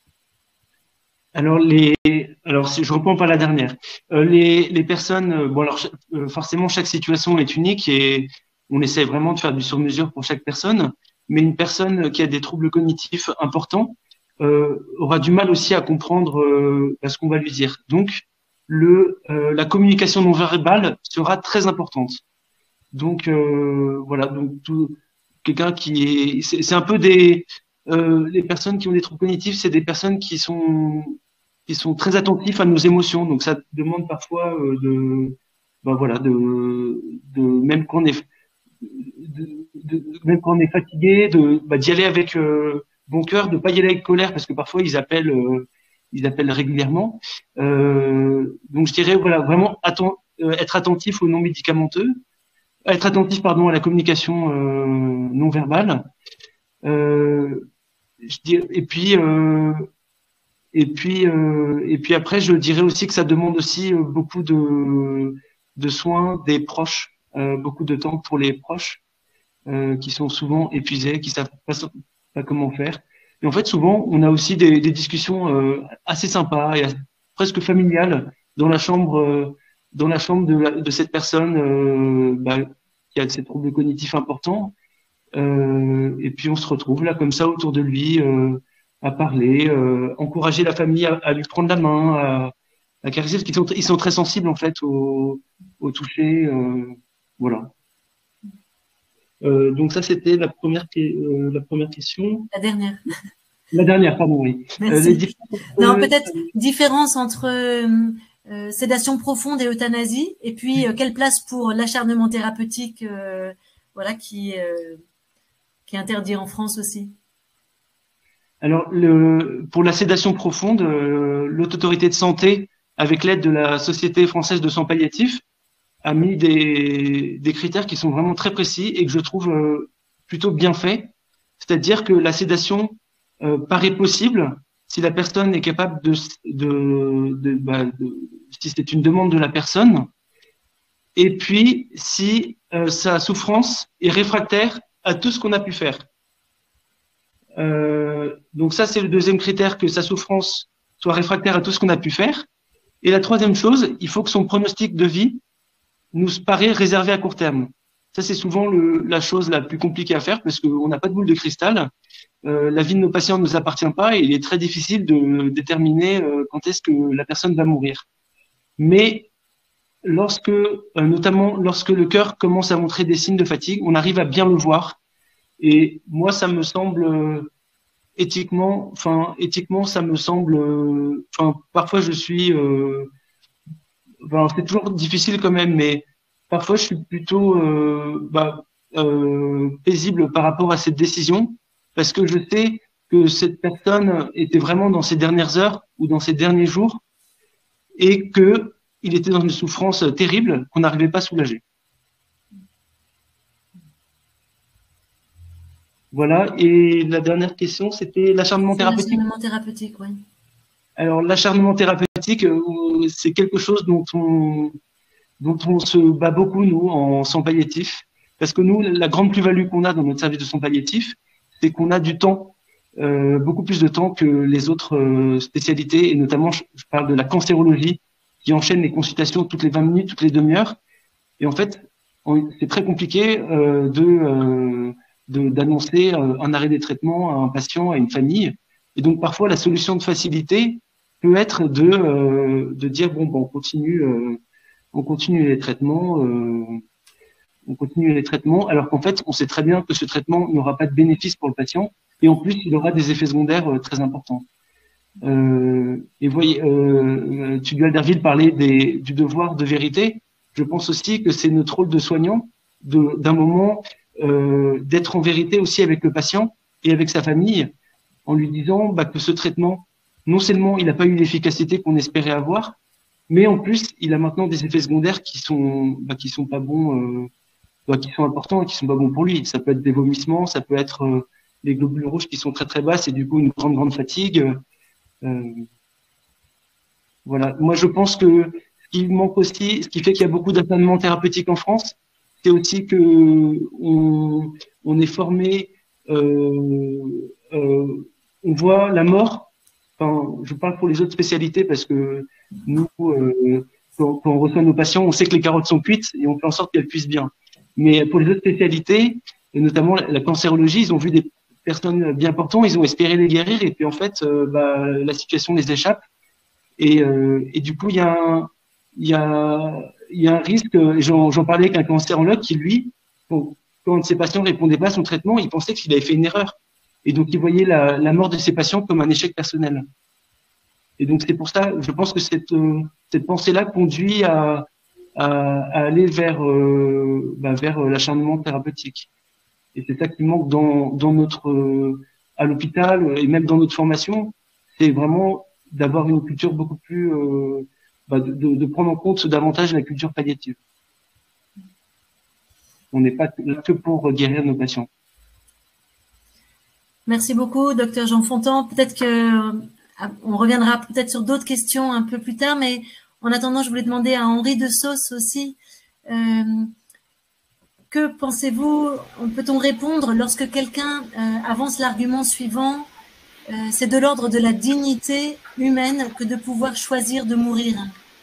Alors, les, alors si je reprends par la dernière. Euh, les, les personnes, euh, bon alors euh, forcément chaque situation est unique et on essaie vraiment de faire du sur-mesure pour chaque personne. Mais une personne qui a des troubles cognitifs importants euh, aura du mal aussi à comprendre euh, ce qu'on va lui dire. Donc, le, euh, la communication non verbale sera très importante. Donc euh, voilà, donc tout, quelqu'un qui est, c'est, c'est un peu des Euh, les personnes qui ont des troubles cognitifs, c'est des personnes qui sont qui sont très attentifs à nos émotions. Donc ça demande parfois euh, de ben voilà de de même quand on est de, de, même quand on est fatigué, de bah, d'y aller avec euh, bon cœur, de pas y aller avec colère parce que parfois ils appellent euh, ils appellent régulièrement. Euh, donc je dirais voilà vraiment atten- euh, être attentif aux non médicamenteux, être attentif pardon à la communication euh, non verbale. Euh, je dirais, et puis euh, et puis euh, et puis après je dirais aussi que ça demande aussi euh, beaucoup de de soins des proches, euh, beaucoup de temps pour les proches euh, qui sont souvent épuisés, qui savent pas, pas comment faire. Et en fait souvent on a aussi des, des discussions euh, assez sympas et presque familiales dans la chambre euh, dans la chambre de, la, de cette personne euh, bah, qui a ces troubles cognitifs importants. Euh, et puis on se retrouve là comme ça autour de lui euh, à parler, euh, encourager la famille à, à lui prendre la main, à, à caresser parce qu'ils sont, ils sont très sensibles en fait au, au toucher, euh, voilà. Euh, donc ça c'était la première euh, la première question.
La dernière.
La dernière, pardon, oui.
Merci.
Euh, les
non, peut-être différence entre euh, sédation profonde et euthanasie, et puis euh, quelle place pour l'acharnement thérapeutique, euh, voilà qui euh, qui est interdit en France aussi.
Alors, le, pour la sédation profonde, euh, l'Haute Autorité de Santé, avec l'aide de la Société française de soins palliatifs, a mis des, des critères qui sont vraiment très précis et que je trouve euh, plutôt bien faits C'est-à-dire que la sédation euh, paraît possible si la personne est capable de, de, de, bah, de si c'est une demande de la personne, et puis si euh, sa souffrance est réfractaire à tout ce qu'on a pu faire. Euh, donc ça, c'est le deuxième critère, que sa souffrance soit réfractaire à tout ce qu'on a pu faire. Et la troisième chose, il faut que son pronostic de vie nous paraît réservé à court terme. Ça, c'est souvent le, la chose la plus compliquée à faire parce qu'on n'a pas de boule de cristal. Euh, la vie de nos patients ne nous appartient pas et il est très difficile de déterminer euh, quand est-ce que la personne va mourir. Mais lorsque, euh, notamment lorsque le cœur commence à montrer des signes de fatigue, on arrive à bien le voir. Et moi, ça me semble euh, éthiquement, enfin éthiquement, ça me semble, enfin euh, parfois je suis, euh, enfin, c'est toujours difficile quand même, mais parfois je suis plutôt euh, bah, euh, paisible par rapport à cette décision, parce que je sais que cette personne était vraiment dans ses dernières heures ou dans ses derniers jours, et que il était dans une souffrance terrible qu'on n'arrivait pas à soulager. Voilà, et la dernière question, c'était l'acharnement thérapeutique.
L'acharnement thérapeutique, oui.
Alors, l'acharnement thérapeutique, euh, c'est quelque chose dont on, dont on se bat beaucoup, nous, en soins palliatifs. Parce que nous, la grande plus-value qu'on a dans notre service de soins palliatifs, c'est qu'on a du temps, euh, beaucoup plus de temps que les autres euh, spécialités, et notamment, je, je parle de la cancérologie, qui enchaîne les consultations toutes les vingt minutes, toutes les demi-heures. Et en fait, c'est très compliqué euh, de... Euh, d'annoncer un arrêt des traitements à un patient, à une famille. Et donc, parfois, la solution de facilité peut être de, euh, de dire, bon, bon, on continue, euh, on continue les traitements, euh, on continue les traitements, alors qu'en fait, on sait très bien que ce traitement n'aura pas de bénéfice pour le patient, et en plus, il aura des effets secondaires euh, très importants. Euh, et vous voyez, euh, Tugdual Derville parlait des, du devoir de vérité. Je pense aussi que c'est notre rôle de soignant d'un moment Euh, d'être en vérité aussi avec le patient et avec sa famille, en lui disant bah, que ce traitement, non seulement il n'a pas eu l'efficacité qu'on espérait avoir, mais en plus il a maintenant des effets secondaires qui sont bah, qui sont pas bons, euh, bah, qui sont importants et qui sont pas bons pour lui. Ça peut être des vomissements, ça peut être euh, les globules rouges qui sont très très basses et du coup une grande grande fatigue. Euh, voilà. Moi je pense que ce qui manque aussi, ce qui fait qu'il y a beaucoup d'accompagnement thérapeutique en France, c'est aussi que on, on est formé, euh, euh, on voit la mort. Enfin, je parle pour les autres spécialités parce que nous, euh, quand, quand on reçoit nos patients, on sait que les carottes sont cuites et on fait en sorte qu'elles cuisent bien. Mais pour les autres spécialités, et notamment la cancérologie, ils ont vu des personnes bien portantes, ils ont espéré les guérir et puis en fait, euh, bah, la situation les échappe. Et, euh, et du coup, il y a un, il y a il y a un risque, j'en parlais avec un cancérologue qui, lui, quand ses patients ne répondaient pas à son traitement, il pensait qu'il avait fait une erreur. Et donc, il voyait la, la mort de ses patients comme un échec personnel. Et donc, c'est pour ça, je pense que cette, cette pensée-là conduit à, à, à aller vers, euh, bah, vers l'acharnement thérapeutique. Et c'est ça qui manque dans, dans notre, euh, à l'hôpital et même dans notre formation, c'est vraiment d'avoir une culture beaucoup plus... Euh, De, de, de prendre en compte davantage la culture palliative. On n'est pas là que pour guérir nos patients.
Merci beaucoup, docteur Jean Fontan. Peut-être que on reviendra peut-être sur d'autres questions un peu plus tard, mais en attendant, je voulais demander à Henri de Sauce aussi. Euh, que pensez-vous, peut-on répondre lorsque quelqu'un euh, avance l'argument suivant, euh, c'est de l'ordre de la dignité humaine que de pouvoir choisir de mourir?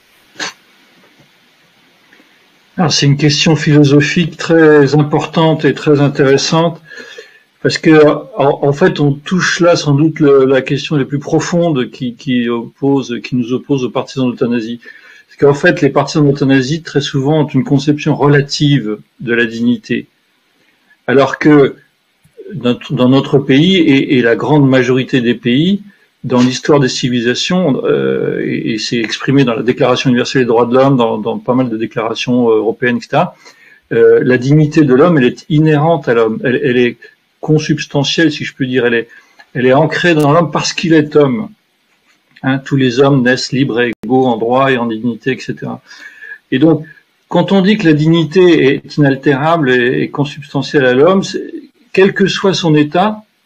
Alors, c'est une question philosophique très importante et très intéressante parce que, en, en fait, on touche là sans doute le, la question les plus profondes qui, qui oppose, qui nous oppose aux partisans de l'euthanasie. Parce qu'en fait, les partisans de l'euthanasie, très souvent, ont une conception relative de la dignité. Alors que, dans notre pays et, et la grande majorité des pays, dans l'histoire des civilisations, euh, et, et c'est exprimé dans la Déclaration universelle des droits de l'homme, dans, dans pas mal de déclarations européennes, et cetera, euh, la dignité de l'homme, elle est inhérente à l'homme, elle, elle est consubstantielle, si je peux dire, elle est, elle est ancrée dans l'homme parce qu'il est homme. Hein, tous les hommes naissent libres et égaux en droit et en dignité, et cetera. Et donc, quand on dit que la dignité est inaltérable et, et consubstantielle à l'homme, quel que soit son état,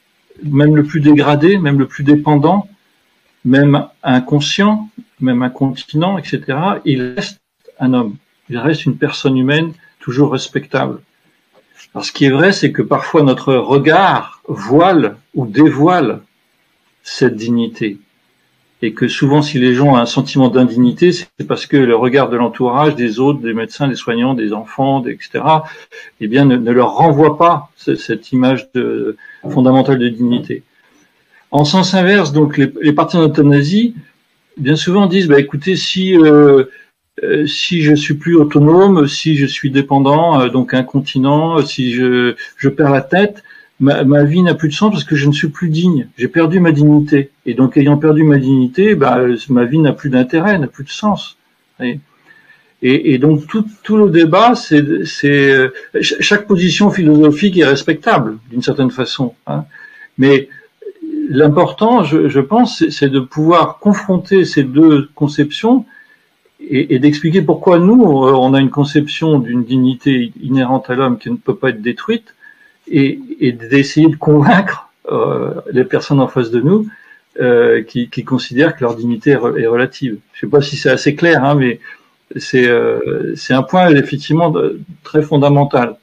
même le plus dégradé, même le plus dépendant, même inconscient, même incontinent, et cetera, il reste un homme, il reste une personne humaine toujours respectable. Alors ce qui est vrai, c'est que parfois notre regard voile ou dévoile cette dignité. Et que souvent, si les gens ont un sentiment d'indignité, c'est parce que le regard de l'entourage, des autres, des médecins, des soignants, des enfants, et cetera, eh bien, ne, ne leur renvoie pas cette image de, fondamentale de dignité. En sens inverse, donc, les, les partisans d'euthanasie, bien souvent disent, bah, écoutez, si euh, euh, si je suis plus autonome, si je suis dépendant, euh, donc incontinent, si je je perds la tête, Ma, ma vie n'a plus de sens parce que je ne suis plus digne. J'ai perdu ma dignité. Et donc, ayant perdu ma dignité, bah, ma vie n'a plus d'intérêt, n'a plus de sens. Et, et, et donc, tout, tout le débat, c'est, c'est chaque position philosophique est respectable d'une certaine façon. Hein. Mais l'important, je, je pense, c'est de pouvoir confronter ces deux conceptions et, et d'expliquer pourquoi nous, on a une conception d'une dignité inhérente à l'homme qui ne peut pas être détruite. Et, et d'essayer de convaincre euh, les personnes en face de nous euh, qui, qui considèrent que leur dignité est, re, est relative. Je ne sais pas si c'est assez clair, hein, mais c'est euh, c'est un point effectivement de, très fondamental.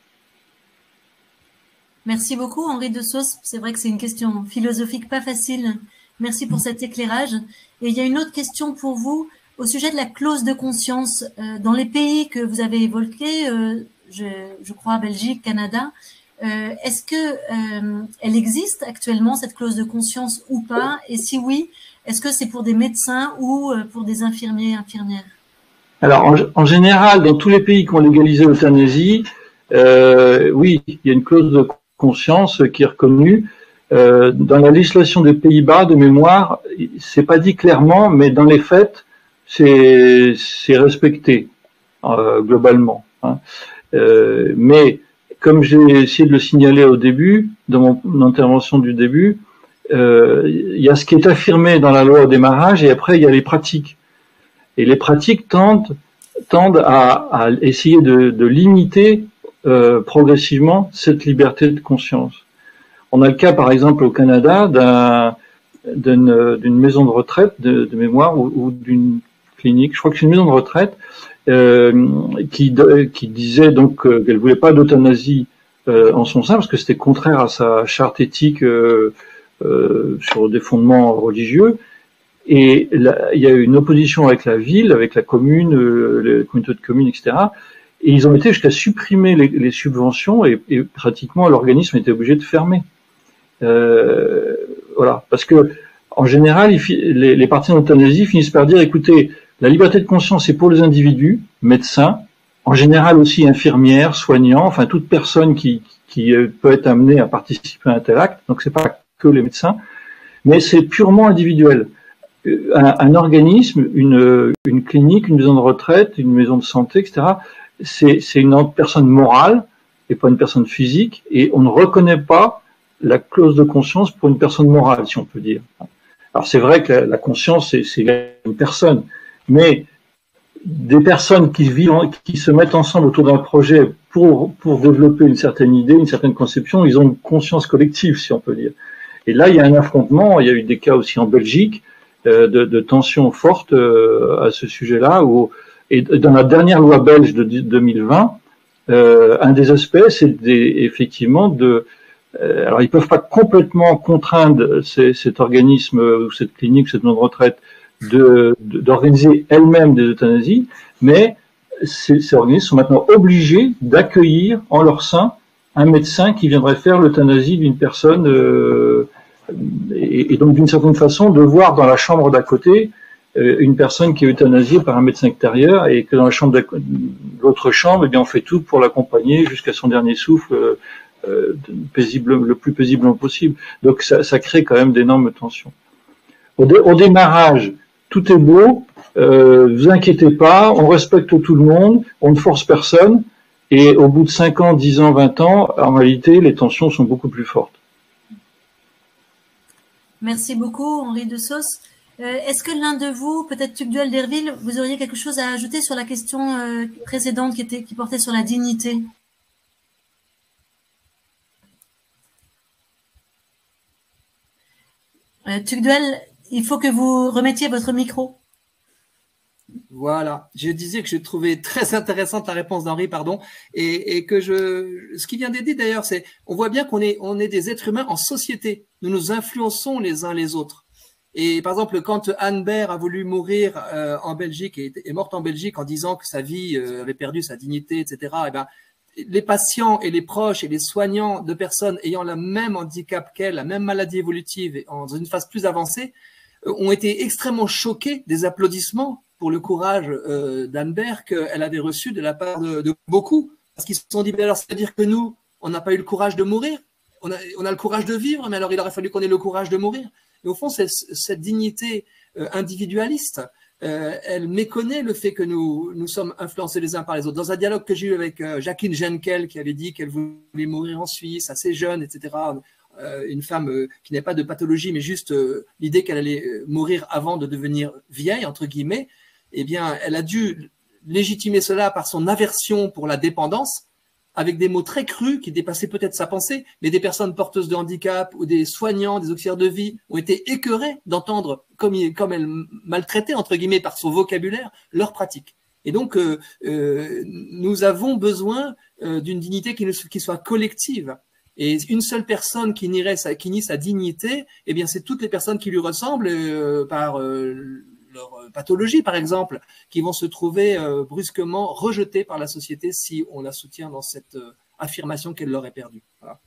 Merci beaucoup Henri de Sauce. C'est vrai que c'est une question philosophique pas facile. Merci pour cet éclairage. Et il y a une autre question pour vous au sujet de la clause de conscience. Euh, dans les pays que vous avez évoqués, euh, je, je crois Belgique, Canada, Euh, est-ce que euh, elle existe actuellement cette clause de conscience ou pas? Et si oui, est-ce que c'est pour des médecins ou euh, pour des infirmiers, infirmières?
Alors en, en général, dans tous les pays qui ont légalisé l'euthanasie, euh, oui, il y a une clause de conscience qui est reconnue. Euh, dans la législation des Pays-Bas, de mémoire, c'est pas dit clairement, mais dans les faits, c'est c'est respecté euh, globalement. Hein. Euh, mais comme j'ai essayé de le signaler au début, dans mon intervention du début, euh, il y a ce qui est affirmé dans la loi au démarrage et après il y a les pratiques. Et les pratiques tendent, tendent à, à essayer de, de limiter euh, progressivement cette liberté de conscience. On a le cas par exemple au Canada d'un, d'une, d'une maison de retraite de, de mémoire ou, ou d'une clinique, je crois que c'est une maison de retraite, Euh, qui, qui disait donc euh, qu'elle voulait pas d'euthanasie euh, en son sein parce que c'était contraire à sa charte éthique euh, euh, sur des fondements religieux. Et là, il y a eu une opposition avec la ville, avec la commune, euh, les communautés de communes, et cetera. Et ils ont été jusqu'à supprimer les, les subventions et, et pratiquement l'organisme était obligé de fermer. Euh, voilà, parce que en général, les, les partisans d'euthanasie finissent par dire, écoutez, la liberté de conscience, c'est pour les individus, médecins, en général aussi infirmières, soignants, enfin toute personne qui, qui peut être amenée à participer à un tel acte. Donc c'est pas que les médecins, mais c'est purement individuel. Un, un organisme, une, une clinique, une maison de retraite, une maison de santé, et cetera. C'est, c'est une personne morale et pas une personne physique, et on ne reconnaît pas la clause de conscience pour une personne morale, si on peut dire. Alors c'est vrai que la, la conscience, c'est, c'est une personne. Mais des personnes qui vivent, qui se mettent ensemble autour d'un projet pour pour développer une certaine idée, une certaine conception, ils ont une conscience collective, si on peut dire. Et là, il y a un affrontement. Il y a eu des cas aussi en Belgique euh, de, de tensions fortes euh, à ce sujet-là. Où, et dans la dernière loi belge de deux mille vingt, euh, un des aspects, c'est des, effectivement de euh, alors ils peuvent pas complètement contraindre ces, cet organisme ou cette clinique, cette maison de retraite De, de, d'organiser elles-mêmes des euthanasies, mais ces, ces organismes sont maintenant obligés d'accueillir en leur sein un médecin qui viendrait faire l'euthanasie d'une personne euh, et, et donc d'une certaine façon de voir dans la chambre d'à côté euh, une personne qui est euthanasiée par un médecin extérieur et que dans la chambre de l'autre chambre, eh bien on fait tout pour l'accompagner jusqu'à son dernier souffle euh, euh, paisible, le plus paisiblement possible. Donc ça, ça crée quand même d'énormes tensions. Au, dé, au démarrage, tout est beau, euh, vous inquiétez pas, on respecte tout le monde, on ne force personne, et au bout de cinq ans, dix ans, vingt ans, en réalité, les tensions sont beaucoup plus fortes.
Merci beaucoup, Henri de Sauce. Euh, est-ce que l'un de vous, peut-être Tugdual Derville, vous auriez quelque chose à ajouter sur la question euh, précédente qui, était, qui portait sur la dignité? Euh, Tugdual, il faut que vous remettiez votre micro.
Voilà, je disais que je trouvais très intéressante la réponse d'Henri, pardon, et, et que je, ce qu'il vient d'être dit d'ailleurs, c'est, on voit bien qu'on est, on est des êtres humains en société. Nous nous influençons les uns les autres. Et par exemple, quand Anne Baer a voulu mourir euh, en Belgique et est morte en Belgique en disant que sa vie euh, avait perdu sa dignité, et cetera. Et ben, les patients et les proches et les soignants de personnes ayant le même handicap qu'elle, la même maladie évolutive, et en une phase plus avancée, euh, ont été extrêmement choqués des applaudissements pour le courage euh, d'Anne Baer qu'elle avait reçu de la part de, de beaucoup, parce qu'ils se sont dit, alors c'est-à-dire que nous, on n'a pas eu le courage de mourir, on a, on a le courage de vivre, mais alors il aurait fallu qu'on ait le courage de mourir. Et au fond, cette, cette dignité euh, individualiste, euh, elle méconnaît le fait que nous, nous sommes influencés les uns par les autres. Dans un dialogue que j'ai eu avec euh, Jacqueline Genkel, qui avait dit qu'elle voulait mourir en Suisse, assez jeune, et cetera, euh, une femme euh, qui n'a pas de pathologie, mais juste euh, l'idée qu'elle allait mourir avant de devenir vieille, entre guillemets, eh bien, elle a dû légitimer cela par son aversion pour la dépendance, avec des mots très crus qui dépassaient peut-être sa pensée, mais des personnes porteuses de handicap ou des soignants, des auxiliaires de vie ont été écœurés d'entendre, comme, comme elle maltraitait, entre guillemets, par son vocabulaire, leurs pratiques. Et donc, euh, euh, nous avons besoin euh, d'une dignité qui, qui soit collective. Et une seule personne qui nierait sa, qui nie sa dignité, eh bien, c'est toutes les personnes qui lui ressemblent euh, par euh, leur pathologie, par exemple, qui vont se trouver euh, brusquement rejetées par la société si on la soutient dans cette euh, affirmation qu'elle leur est perdue. Voilà.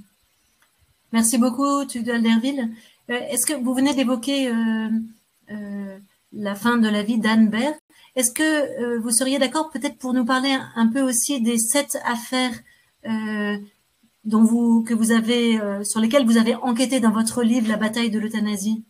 Merci beaucoup, Tugdual Derville. Euh, Est-ce que vous venez d'évoquer euh, euh, la fin de la vie d'Anne Baer? Est-ce que euh, vous seriez d'accord peut-être pour nous parler un, un peu aussi des sept affaires euh, dont vous, que vous avez, euh, sur lesquelles vous avez enquêté dans votre livre, La bataille de l'euthanasie?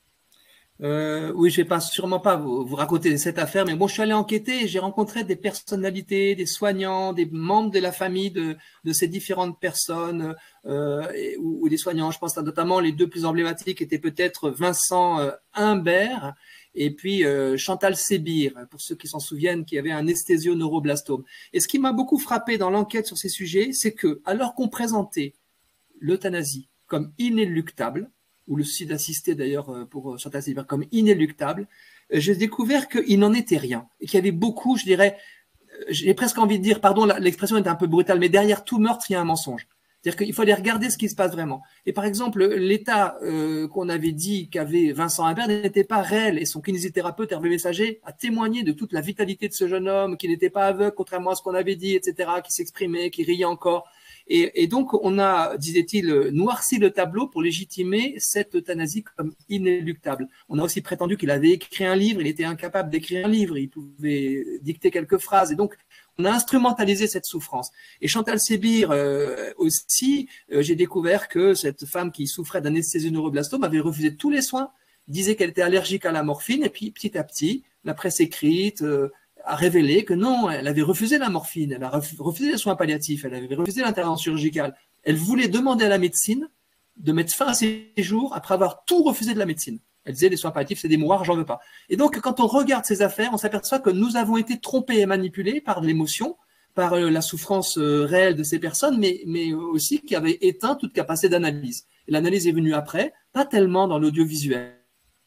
Euh, oui, je vais pas sûrement pas vous, vous raconter cette affaire, mais bon, je suis allé enquêter et j'ai rencontré des personnalités, des soignants, des membres de la famille de, de ces différentes personnes euh, et, ou, ou des soignants. Je pense à notamment les deux plus emblématiques étaient peut-être Vincent euh, Humbert et puis euh, Chantal Sébir, pour ceux qui s'en souviennent, qui avait un esthésio-neuroblastome. Et ce qui m'a beaucoup frappé dans l'enquête sur ces sujets, c'est que, alors qu'on présentait l'euthanasie comme inéluctable, ou le suicide assisté d'ailleurs pour Chantal Sébir comme inéluctable, j'ai découvert qu'il n'en était rien et qu'il y avait beaucoup, je dirais, j'ai presque envie de dire, pardon, l'expression est un peu brutale, mais derrière tout meurtre, il y a un mensonge. C'est-à-dire qu'il faut aller regarder ce qui se passe vraiment. Et par exemple, l'état euh, qu'on avait dit qu'avait Vincent Humbert n'était pas réel et son kinésithérapeute Hervé Messager a témoigné de toute la vitalité de ce jeune homme, qui n'était pas aveugle, contrairement à ce qu'on avait dit, et cetera, qui s'exprimait, qui riait encore. Et, et donc, on a, disait-il, noirci le tableau pour légitimer cette euthanasie comme inéluctable. On a aussi prétendu qu'il avait écrit un livre, il était incapable d'écrire un livre, il pouvait dicter quelques phrases. Et donc, on a instrumentalisé cette souffrance. Et Chantal Sébir euh, aussi, euh, j'ai découvert que cette femme qui souffrait d'un esthésio-neuroblastome avait refusé tous les soins, disait qu'elle était allergique à la morphine, et puis petit à petit, la presse écrite euh, a révélé que non, elle avait refusé la morphine, elle a refusé les soins palliatifs, elle avait refusé l'intervention chirurgicale. Elle voulait demander à la médecine de mettre fin à ses jours après avoir tout refusé de la médecine. Elle disait les soins palliatifs, c'est des mouroirs, j'en veux pas. Et donc, quand on regarde ces affaires, on s'aperçoit que nous avons été trompés et manipulés par l'émotion, par la souffrance réelle de ces personnes, mais, mais aussi qui avaient éteint toute capacité d'analyse. Et l'analyse est venue après, pas tellement dans l'audiovisuel.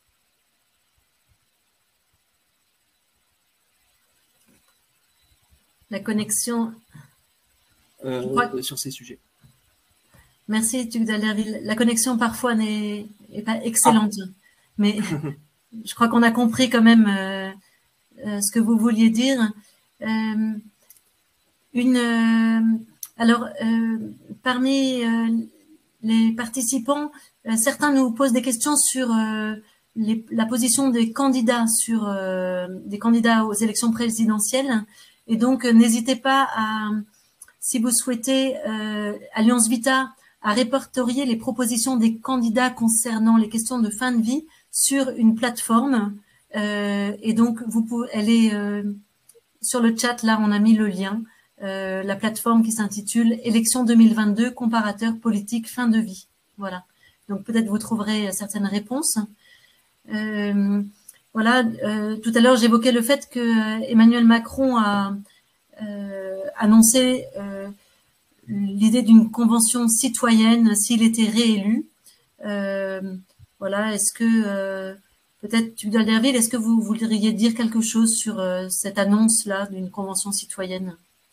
La connexion
euh,
crois...
sur ces sujets.
Merci, Tugdual Derville. La connexion parfois n'est pas excellente, ah. mais je crois qu'on a compris quand même euh, euh, ce que vous vouliez dire. Euh, une, euh, alors, euh, parmi euh, les participants, euh, certains nous posent des questions sur euh, les, la position des candidats, sur euh, des candidats aux élections présidentielles. Et donc, euh, n'hésitez pas à, si vous souhaitez, euh, Alliance Vita, à répertorier les propositions des candidats concernant les questions de fin de vie sur une plateforme. Euh, et donc, vous pouvez, elle est euh, sur le chat, là, on a mis le lien, euh, la plateforme qui s'intitule « Élections deux mille vingt-deux, comparateur politique fin de vie ». Voilà. Donc, peut-être vous trouverez certaines réponses. Euh, Voilà, euh, tout à l'heure, j'évoquais le fait que Emmanuel Macron a euh, annoncé euh, l'idée d'une convention citoyenne s'il était réélu. Euh, Voilà, est-ce que euh, peut-être Tugdual Derville, est-ce que vous voudriez dire quelque chose sur euh, cette annonce-là d'une convention citoyenne?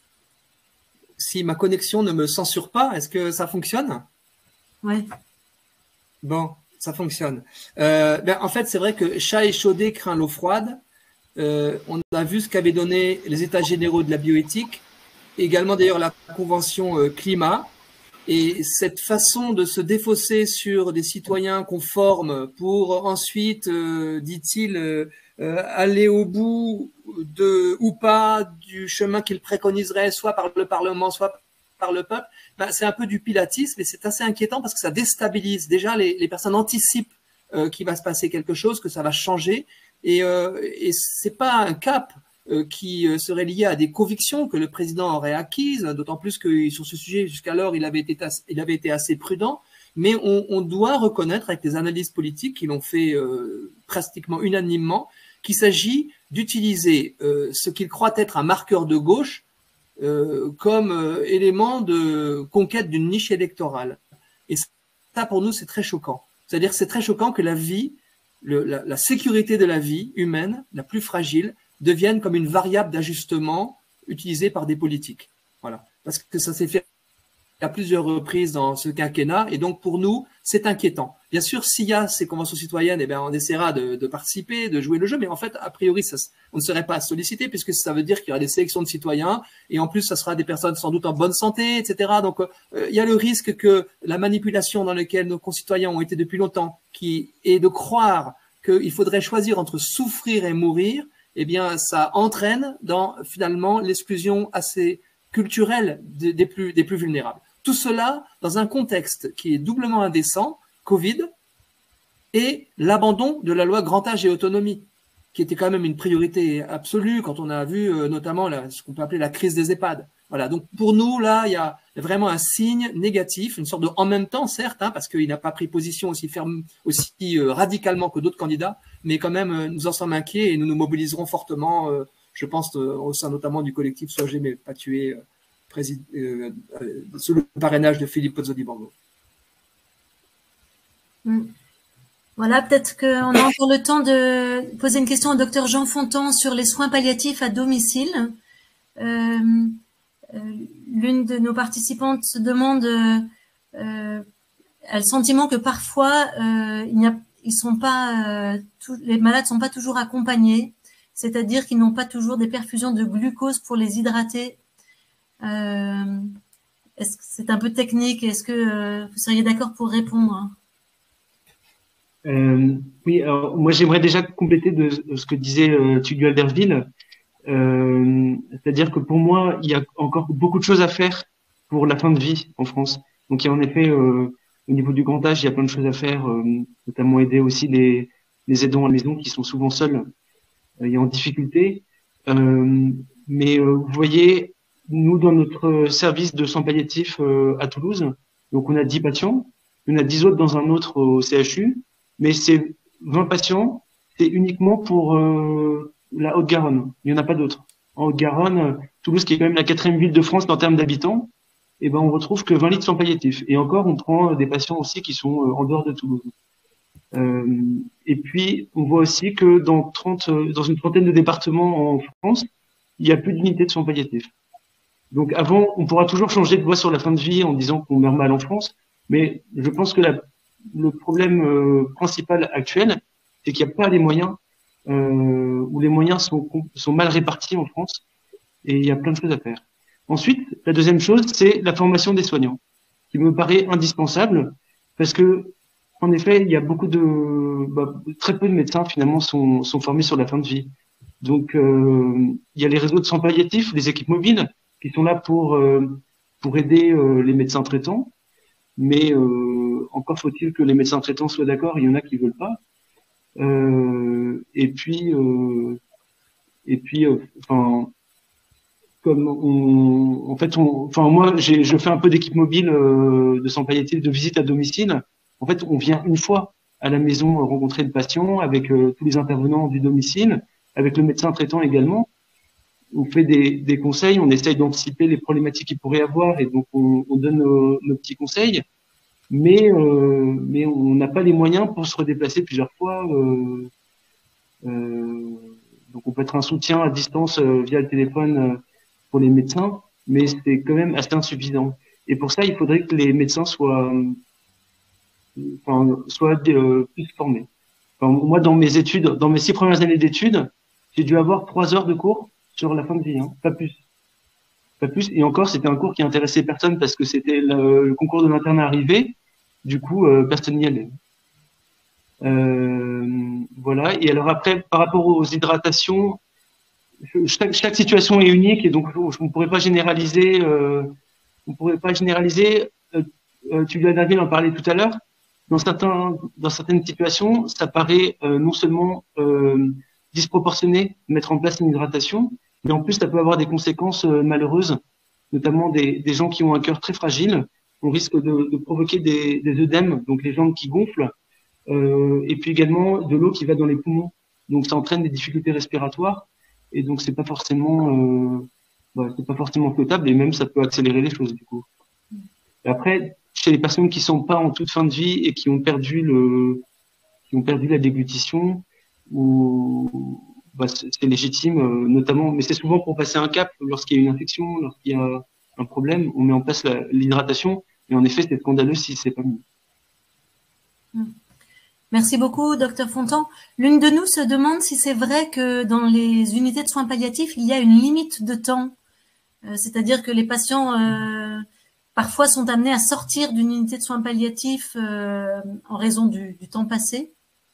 Si ma connexion ne me censure pas, est-ce que ça fonctionne?
Ouais.
Bon, ça fonctionne. Euh, ben, en fait, c'est vrai que chat échaudé craint l'eau froide. Euh, on a vu ce qu'avaient donné les États généraux de la bioéthique, également d'ailleurs la Convention euh, climat. Et cette façon de se défausser sur des citoyens qu'on forme pour ensuite, euh, dit-il, euh, euh, aller au bout de ou pas du chemin qu'il préconiserait, soit par le Parlement, soit par le peuple, ben, c'est un peu du pilatisme et c'est assez inquiétant parce que ça déstabilise. Déjà, les, les personnes anticipent euh, qu'il va se passer quelque chose, que ça va changer, et, euh, et c'est pas un cap Euh, qui euh, serait lié à des convictions que le président aurait acquises, d'autant plus que sur ce sujet, jusqu'alors, il avait été, il avait été assez prudent. Mais on, on doit reconnaître, avec les analyses politiques qui l'ont fait euh, pratiquement unanimement, qu'il s'agit d'utiliser euh, ce qu'il croit être un marqueur de gauche euh, comme euh, élément de conquête d'une niche électorale. Et ça, pour nous, c'est très choquant. C'est-à-dire que c'est très choquant que la vie, le, la, la sécurité de la vie humaine, la plus fragile, deviennent comme une variable d'ajustement utilisée par des politiques. Voilà. Parce que ça s'est fait à plusieurs reprises dans ce quinquennat, et donc pour nous, c'est inquiétant. Bien sûr, s'il y a ces conventions citoyennes, eh bien, on essaiera de, de participer, de jouer le jeu, mais en fait, a priori, ça, on ne serait pas sollicité, puisque ça veut dire qu'il y aura des sélections de citoyens, et en plus, ça sera des personnes sans doute en bonne santé, et cetera. Donc, euh, il y a le risque que la manipulation dans laquelle nos concitoyens ont été depuis longtemps, qui est de croire qu'il faudrait choisir entre souffrir et mourir, eh bien, ça entraîne dans, finalement, l'exclusion assez culturelle des, des, plus, des plus vulnérables. Tout cela dans un contexte qui est doublement indécent, Covid, et l'abandon de la loi Grand Âge et Autonomie, qui était quand même une priorité absolue quand on a vu euh, notamment la, ce qu'on peut appeler la crise des EHPAD. Voilà, donc pour nous, là, il y a vraiment un signe négatif, une sorte de en même temps, certes, hein, parce qu'il n'a pas pris position aussi ferme, aussi euh, radicalement que d'autres candidats, mais quand même, euh, nous en sommes inquiets et nous nous mobiliserons fortement, euh, je pense, euh, au sein notamment du collectif Soigez mais pas tuer, euh, présid... euh, euh, sous le parrainage de Philippe Pozzo di Borgo.
Mm. Voilà, peut-être qu'on a encore le temps de poser une question au docteur Jean Fontan sur les soins palliatifs à domicile. Euh, euh, l'une de nos participantes se demande, euh, euh, a le sentiment que parfois, euh, il n'y a, ils sont pas, euh, tout, les malades sont pas toujours accompagnés, c'est-à-dire qu'ils n'ont pas toujours des perfusions de glucose pour les hydrater. Euh, est-ce que c'est un peu technique? Est-ce que euh, vous seriez d'accord pour répondre?
Euh, oui, alors moi j'aimerais déjà compléter de, de ce que disait euh, Tugdual Derville. Euh, c'est-à-dire que pour moi, il y a encore beaucoup de choses à faire pour la fin de vie en France. Donc il y a en effet, euh, au niveau du grand âge, il y a plein de choses à faire, euh, notamment aider aussi les, les aidants à la maison qui sont souvent seuls euh, et en difficulté. Euh, mais euh, vous voyez, nous dans notre service de soins palliatifs euh, à Toulouse, donc on a dix patients, on a dix autres dans un autre au C H U, mais c'est vingt patients, c'est uniquement pour euh, la Haute-Garonne. Il n'y en a pas d'autres. En Haute-Garonne, Toulouse, qui est quand même la quatrième ville de France en termes d'habitants, eh ben, on retrouve que vingt litres soins palliatifs. Et encore, on prend des patients aussi qui sont en dehors de Toulouse. Euh, et puis, on voit aussi que dans trente, dans une trentaine de départements en France, il y a plus d'unités de soins palliatifs. Donc, avant, on pourra toujours changer de voie sur la fin de vie en disant qu'on meurt mal en France. Mais je pense que la, le problème euh, principal actuel, c'est qu'il n'y a pas les moyens Euh, où les moyens sont, sont mal répartis en France et il y a plein de choses à faire. Ensuite, la deuxième chose, c'est la formation des soignants, qui me paraît indispensable parce que, en effet, il y a beaucoup de, bah, très peu de médecins finalement sont, sont formés sur la fin de vie. Donc, euh, il y a les réseaux de soins palliatifs, les équipes mobiles, qui sont là pour euh, pour aider euh, les médecins traitants, mais euh, encore faut-il que les médecins traitants soient d'accord. Il y en a qui veulent pas. Euh, et puis, euh, et puis, euh, enfin, comme on, en fait, on, enfin moi, j'ai, je fais un peu d'équipe mobile euh, de soins palliatifs, de visite à domicile. En fait, on vient une fois à la maison rencontrer le patient avec euh, tous les intervenants du domicile, avec le médecin traitant également. On fait des, des conseils, on essaye d'anticiper les problématiques qu'il pourrait y avoir et donc on, on donne nos, nos petits conseils. mais euh, mais on n'a pas les moyens pour se redéplacer plusieurs fois. Euh, euh, donc on peut être un soutien à distance euh, via le téléphone euh, pour les médecins, mais c'est quand même assez insuffisant. Et pour ça, il faudrait que les médecins soient enfin, soient euh, plus formés. Enfin, moi, dans mes études, dans mes six premières années d'études, j'ai dû avoir trois heures de cours sur la fin de vie, hein, pas plus. Pas plus. Et encore, c'était un cours qui intéressait personne parce que c'était le, le concours de l'internat arrivé. Du coup, euh, personne n'y allait. Euh, voilà. Et alors après, par rapport aux hydratations, chaque, chaque situation est unique et donc on ne pourrait pas généraliser. Euh, on pourrait pas généraliser. Euh, euh, tu lui as en parler tout à l'heure. Dans certains, dans certaines situations, ça paraît euh, non seulement euh, disproportionné de mettre en place une hydratation, mais en plus ça peut avoir des conséquences euh, malheureuses, notamment des, des gens qui ont un cœur très fragile. On risque de, de provoquer des, des œdèmes, donc les jambes qui gonflent, euh, et puis également de l'eau qui va dans les poumons. Donc ça entraîne des difficultés respiratoires, et donc c'est pas forcément, euh, bah, c'est pas forcément souhaitable, et même ça peut accélérer les choses du coup. Et après, chez les personnes qui sont pas en toute fin de vie et qui ont perdu le, qui ont perdu la déglutition, ou bah, c'est légitime, euh, notamment, mais c'est souvent pour passer un cap lorsqu'il y a une infection, lorsqu'il y a un problème, on met en place l'hydratation, et en effet, c'est scandaleux si c'est pas mis.
Merci beaucoup, docteur Fontan. L'une de nous se demande si c'est vrai que dans les unités de soins palliatifs, il y a une limite de temps, euh, c'est-à-dire que les patients euh, parfois sont amenés à sortir d'une unité de soins palliatifs euh, en raison du, du temps passé.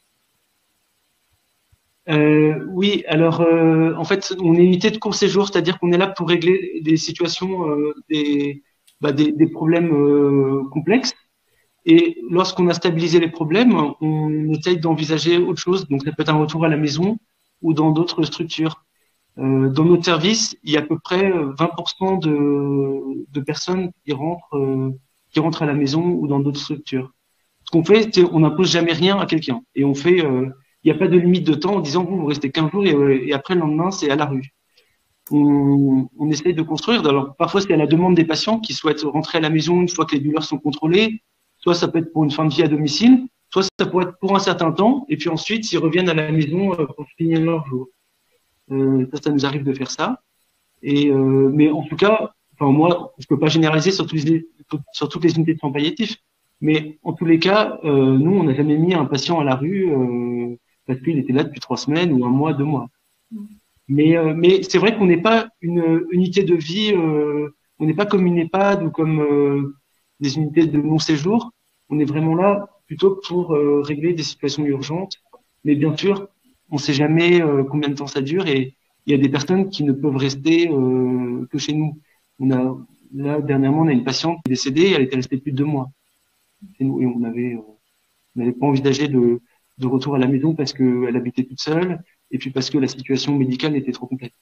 Euh, oui, alors euh, en fait, on est une unité de court séjour, c'est-à-dire qu'on est là pour régler des situations, euh, des, bah, des, des problèmes euh, complexes. Et lorsqu'on a stabilisé les problèmes, on essaye d'envisager autre chose. Donc ça peut être un retour à la maison ou dans d'autres structures. Euh, dans notre service, il y a à peu près vingt pour cent de, de personnes qui rentrent, euh, qui rentrent à la maison ou dans d'autres structures. Ce qu'on fait, c'est on n'impose jamais rien à quelqu'un. Et on fait, euh, il n'y a pas de limite de temps en disant vous, vous restez quinze jours et, et après le lendemain, c'est à la rue. On, on essaye de construire. Alors parfois, c'est à la demande des patients qui souhaitent rentrer à la maison une fois que les douleurs sont contrôlées. Soit ça peut être pour une fin de vie à domicile, soit ça peut être pour un certain temps, et puis ensuite, ils reviennent à la maison pour finir leur jour. Euh, ça, ça nous arrive de faire ça. Et euh, mais en tout cas, enfin moi, je peux pas généraliser sur, tous les, sur toutes les unités de soins palliatifs, mais en tous les cas, euh, nous, on n'a jamais mis un patient à la rue euh, parce qu'il était là depuis trois semaines ou un mois, deux mois. Mais, euh, mais c'est vrai qu'on n'est pas une unité de vie, euh, on n'est pas comme une EHPAD ou comme euh, des unités de non-séjour. On est vraiment là plutôt pour euh, régler des situations urgentes. Mais bien sûr, on ne sait jamais euh, combien de temps ça dure et il y a des personnes qui ne peuvent rester euh, que chez nous. On a, là, dernièrement, on a une patiente qui est décédée, elle était restée plus de deux mois chez nous et on avait, euh, on n'avait pas envisagé de, de retour à la maison parce qu'elle habitait toute seule et puis parce que la situation médicale était trop complexe.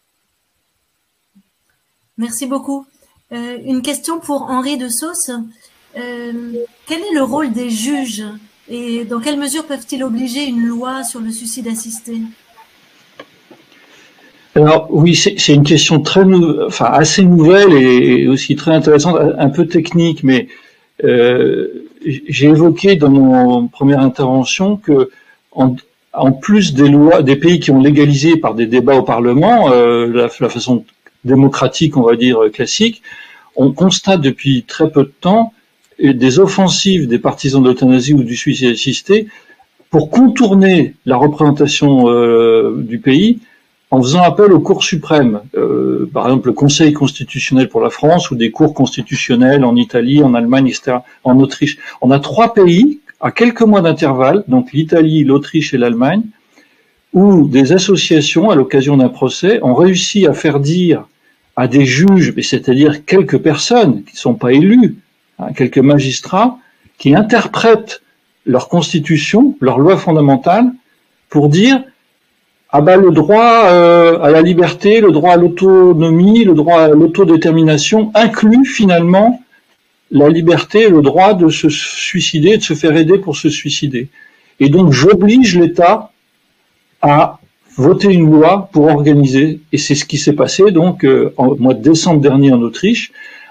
Merci beaucoup. Euh, une question pour Henri de Sauce. Euh, quel est le rôle des juges et dans quelle mesure peuvent-ils obliger une loi sur le suicide assisté?
Alors oui, c'est une question très, enfin assez nouvelle et aussi très intéressante, un peu technique, mais euh, j'ai évoqué dans mon première intervention que en, en plus des lois, des pays qui ont légalisé par des débats au Parlement, euh, la, la façon démocratique, on va dire classique, on constate depuis très peu de temps des offensives des partisans de l'euthanasie ou du suicide assisté pour contourner la représentation euh, du pays en faisant appel aux cours suprêmes, euh, par exemple le Conseil constitutionnel pour la France ou des cours constitutionnels en Italie, en Allemagne, et cetera, en Autriche. On a trois pays à quelques mois d'intervalle, donc l'Italie, l'Autriche et l'Allemagne, où des associations, à l'occasion d'un procès, ont réussi à faire dire à des juges, c'est-à-dire quelques personnes qui ne sont pas élues, hein, quelques magistrats, qui interprètent leur constitution, leur loi fondamentale, pour dire ah ben le droit euh, à la liberté, le droit à l'autonomie, le droit à l'autodétermination inclut finalement la liberté et le droit de se suicider, de se faire aider pour se suicider. Et donc j'oblige l'État à voter une loi pour organiser, et c'est ce qui s'est passé donc euh, en mois de décembre dernier en Autriche,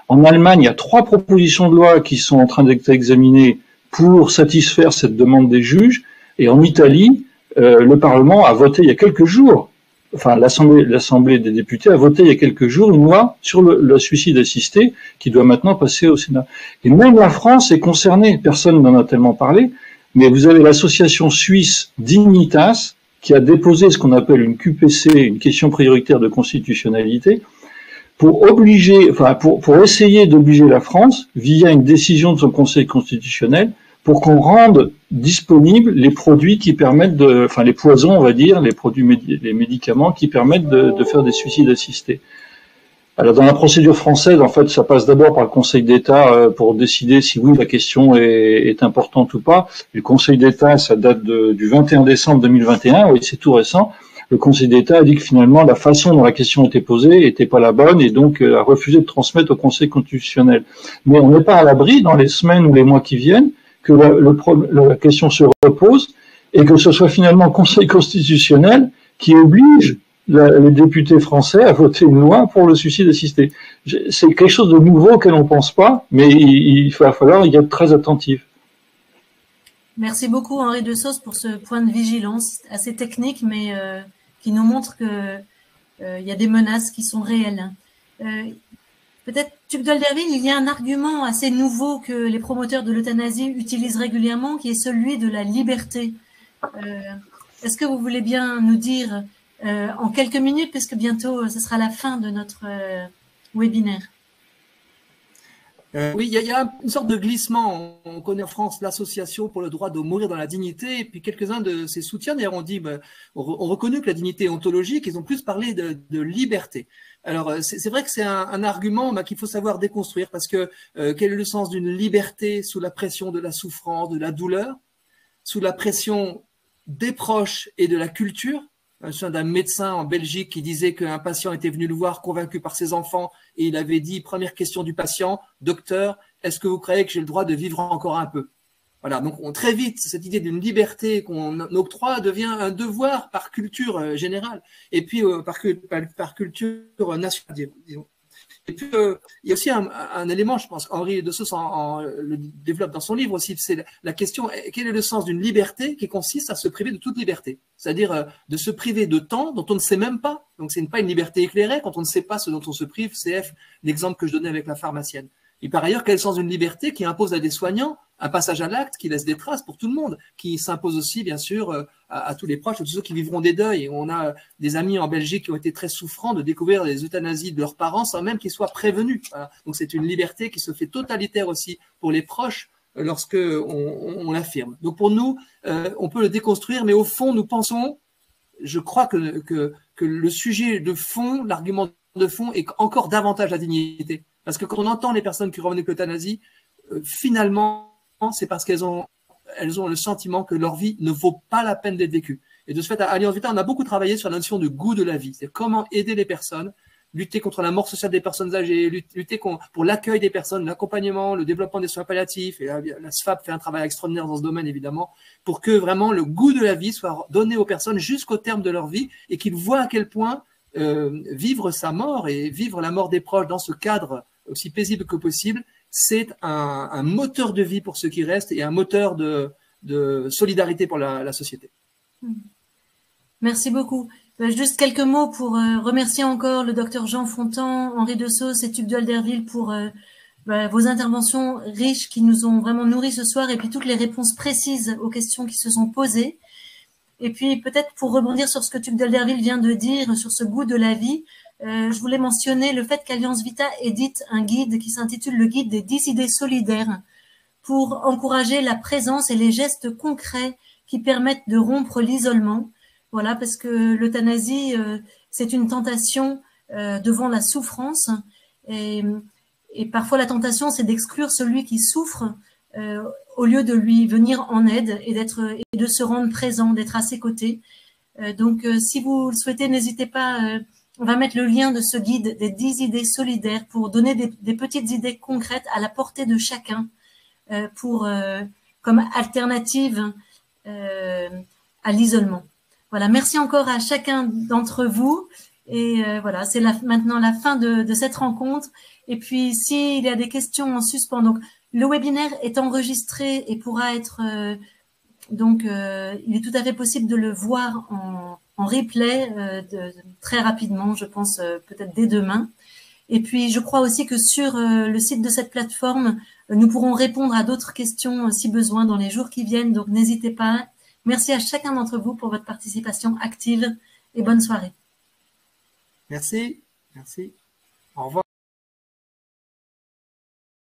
En Allemagne, il y a trois propositions de loi qui sont en train d'être examinées pour satisfaire cette demande des juges. Et en Italie, euh, le Parlement a voté il y a quelques jours, enfin l'Assemblée, l'Assemblée des députés a voté il y a quelques jours une loi sur le, le suicide assisté qui doit maintenant passer au Sénat. Et même la France est concernée, personne n'en a tellement parlé, mais vous avez l'association suisse Dignitas qui a déposé ce qu'on appelle une Q P C, une question prioritaire de constitutionnalité, pour obliger, enfin pour, pour essayer d'obliger la France, via une décision de son Conseil constitutionnel, pour qu'on rende disponibles les produits qui permettent de, enfin les poisons, on va dire, les produits, médi les médicaments qui permettent de, de faire des suicides assistés. Alors dans la procédure française, en fait, ça passe d'abord par le Conseil d'État pour décider si oui la question est, est importante ou pas. Le Conseil d'État, ça date de, du vingt et un décembre deux mille vingt et un, oui, c'est tout récent. Le Conseil d'État a dit que finalement la façon dont la question était posée était pas la bonne et donc a refusé de transmettre au Conseil constitutionnel. Mais on n'est pas à l'abri dans les semaines ou les mois qui viennent que la, le, la question se repose et que ce soit finalement le Conseil constitutionnel qui oblige la, les députés français à voter une loi pour le suicide assisté. C'est quelque chose de nouveau auquel on ne pense pas, mais il, il va falloir y être très attentif.
Merci beaucoup Henri de Sauce pour ce point de vigilance assez technique, mais euh, qui nous montre que euh, il y a des menaces qui sont réelles. Euh, Peut-être, Tugdual Derville, il y a un argument assez nouveau que les promoteurs de l'euthanasie utilisent régulièrement, qui est celui de la liberté. Euh, Est-ce que vous voulez bien nous dire euh, en quelques minutes, puisque bientôt ce sera la fin de notre euh, webinaire?
Euh, oui, il y, y a une sorte de glissement. On connaît en France l'association pour le droit de mourir dans la dignité, et puis quelques-uns de ses soutiens, d'ailleurs, ont dit, ben, on, on reconnaît que la dignité est ontologique, ils ont plus parlé de, de liberté. Alors, c'est vrai que c'est un, un argument ben, qu'il faut savoir déconstruire, parce que euh, quel est le sens d'une liberté sous la pression de la souffrance, de la douleur, sous la pression des proches et de la culture? Je me souviens d'un médecin en Belgique qui disait qu'un patient était venu le voir convaincu par ses enfants et il avait dit, première question du patient, docteur, est-ce que vous croyez que j'ai le droit de vivre encore un peu? Voilà, donc on, très vite, cette idée d'une liberté qu'on octroie devient un devoir par culture euh, générale et puis euh, par, par, par culture nationale, disons. Et puis, euh, il y a aussi un, un élément, je pense, Henri de Sauce en, en, le développe dans son livre aussi, c'est la question, quel est le sens d'une liberté qui consiste à se priver de toute liberté? C'est-à-dire euh, de se priver de temps dont on ne sait même pas. Donc, ce n'est pas une liberté éclairée quand on ne sait pas ce dont on se prive, C F, l'exemple que je donnais avec la pharmacienne. Et par ailleurs, quel est le sens d'une liberté qui impose à des soignants un passage à l'acte qui laisse des traces pour tout le monde, qui s'impose aussi, bien sûr, à, à tous les proches, à tous ceux qui vivront des deuils. Et on a des amis en Belgique qui ont été très souffrants de découvrir les euthanasies de leurs parents sans même qu'ils soient prévenus. Voilà. Donc, c'est une liberté qui se fait totalitaire aussi pour les proches lorsque on, on, on l'affirme. Donc, pour nous, euh, on peut le déconstruire, mais au fond, nous pensons, je crois que, que, que le sujet de fond, l'argument de fond est encore davantage la dignité. Parce que quand on entend les personnes qui revendiquent l'euthanasie, euh, finalement, c'est parce qu'elles ont, elles ont le sentiment que leur vie ne vaut pas la peine d'être vécue. Et de ce fait, à Alliance Vita, on a beaucoup travaillé sur la notion de goût de la vie. C'est comment aider les personnes, lutter contre la mort sociale des personnes âgées, lutter pour l'accueil des personnes, l'accompagnement, le développement des soins palliatifs. Et la, la S F A P fait un travail extraordinaire dans ce domaine, évidemment, pour que vraiment le goût de la vie soit donné aux personnes jusqu'au terme de leur vie et qu'ils voient à quel point euh, vivre sa mort et vivre la mort des proches dans ce cadre aussi paisible que possible, c'est un, un moteur de vie pour ceux qui restent et un moteur de, de solidarité pour la, la société.
Merci beaucoup. Juste quelques mots pour euh, remercier encore le docteur Jean Fontan, Henri de Sauce et Tugdual Derville pour euh, bah, vos interventions riches qui nous ont vraiment nourris ce soir et puis toutes les réponses précises aux questions qui se sont posées. Et puis peut-être pour rebondir sur ce que Tugdual Derville vient de dire sur ce goût de la vie, Euh, je voulais mentionner le fait qu'Alliance Vita édite un guide qui s'intitule le guide des dix idées solidaires pour encourager la présence et les gestes concrets qui permettent de rompre l'isolement. Voilà, parce que l'euthanasie, euh, c'est une tentation euh, devant la souffrance et, et parfois la tentation, c'est d'exclure celui qui souffre euh, au lieu de lui venir en aide et, d'être, et de se rendre présent, d'être à ses côtés. Euh, donc, euh, si vous le souhaitez, n'hésitez pas... Euh, On va mettre le lien de ce guide des dix idées solidaires pour donner des, des petites idées concrètes à la portée de chacun euh, pour, euh, comme alternative euh, à l'isolement. Voilà, merci encore à chacun d'entre vous Et euh, voilà, c'est la, maintenant la fin de, de cette rencontre. Et puis, s'il y a des questions en suspens, donc le webinaire est enregistré et pourra être euh, donc euh, il est tout à fait possible de le voir en, en replay euh, de, de, très rapidement, je pense euh, peut-être dès demain. Et puis, je crois aussi que sur euh, le site de cette plateforme, euh, nous pourrons répondre à d'autres questions euh, si besoin dans les jours qui viennent. Donc, n'hésitez pas. Merci à chacun d'entre vous pour votre participation active et bonne soirée.
Merci. Merci. Au revoir.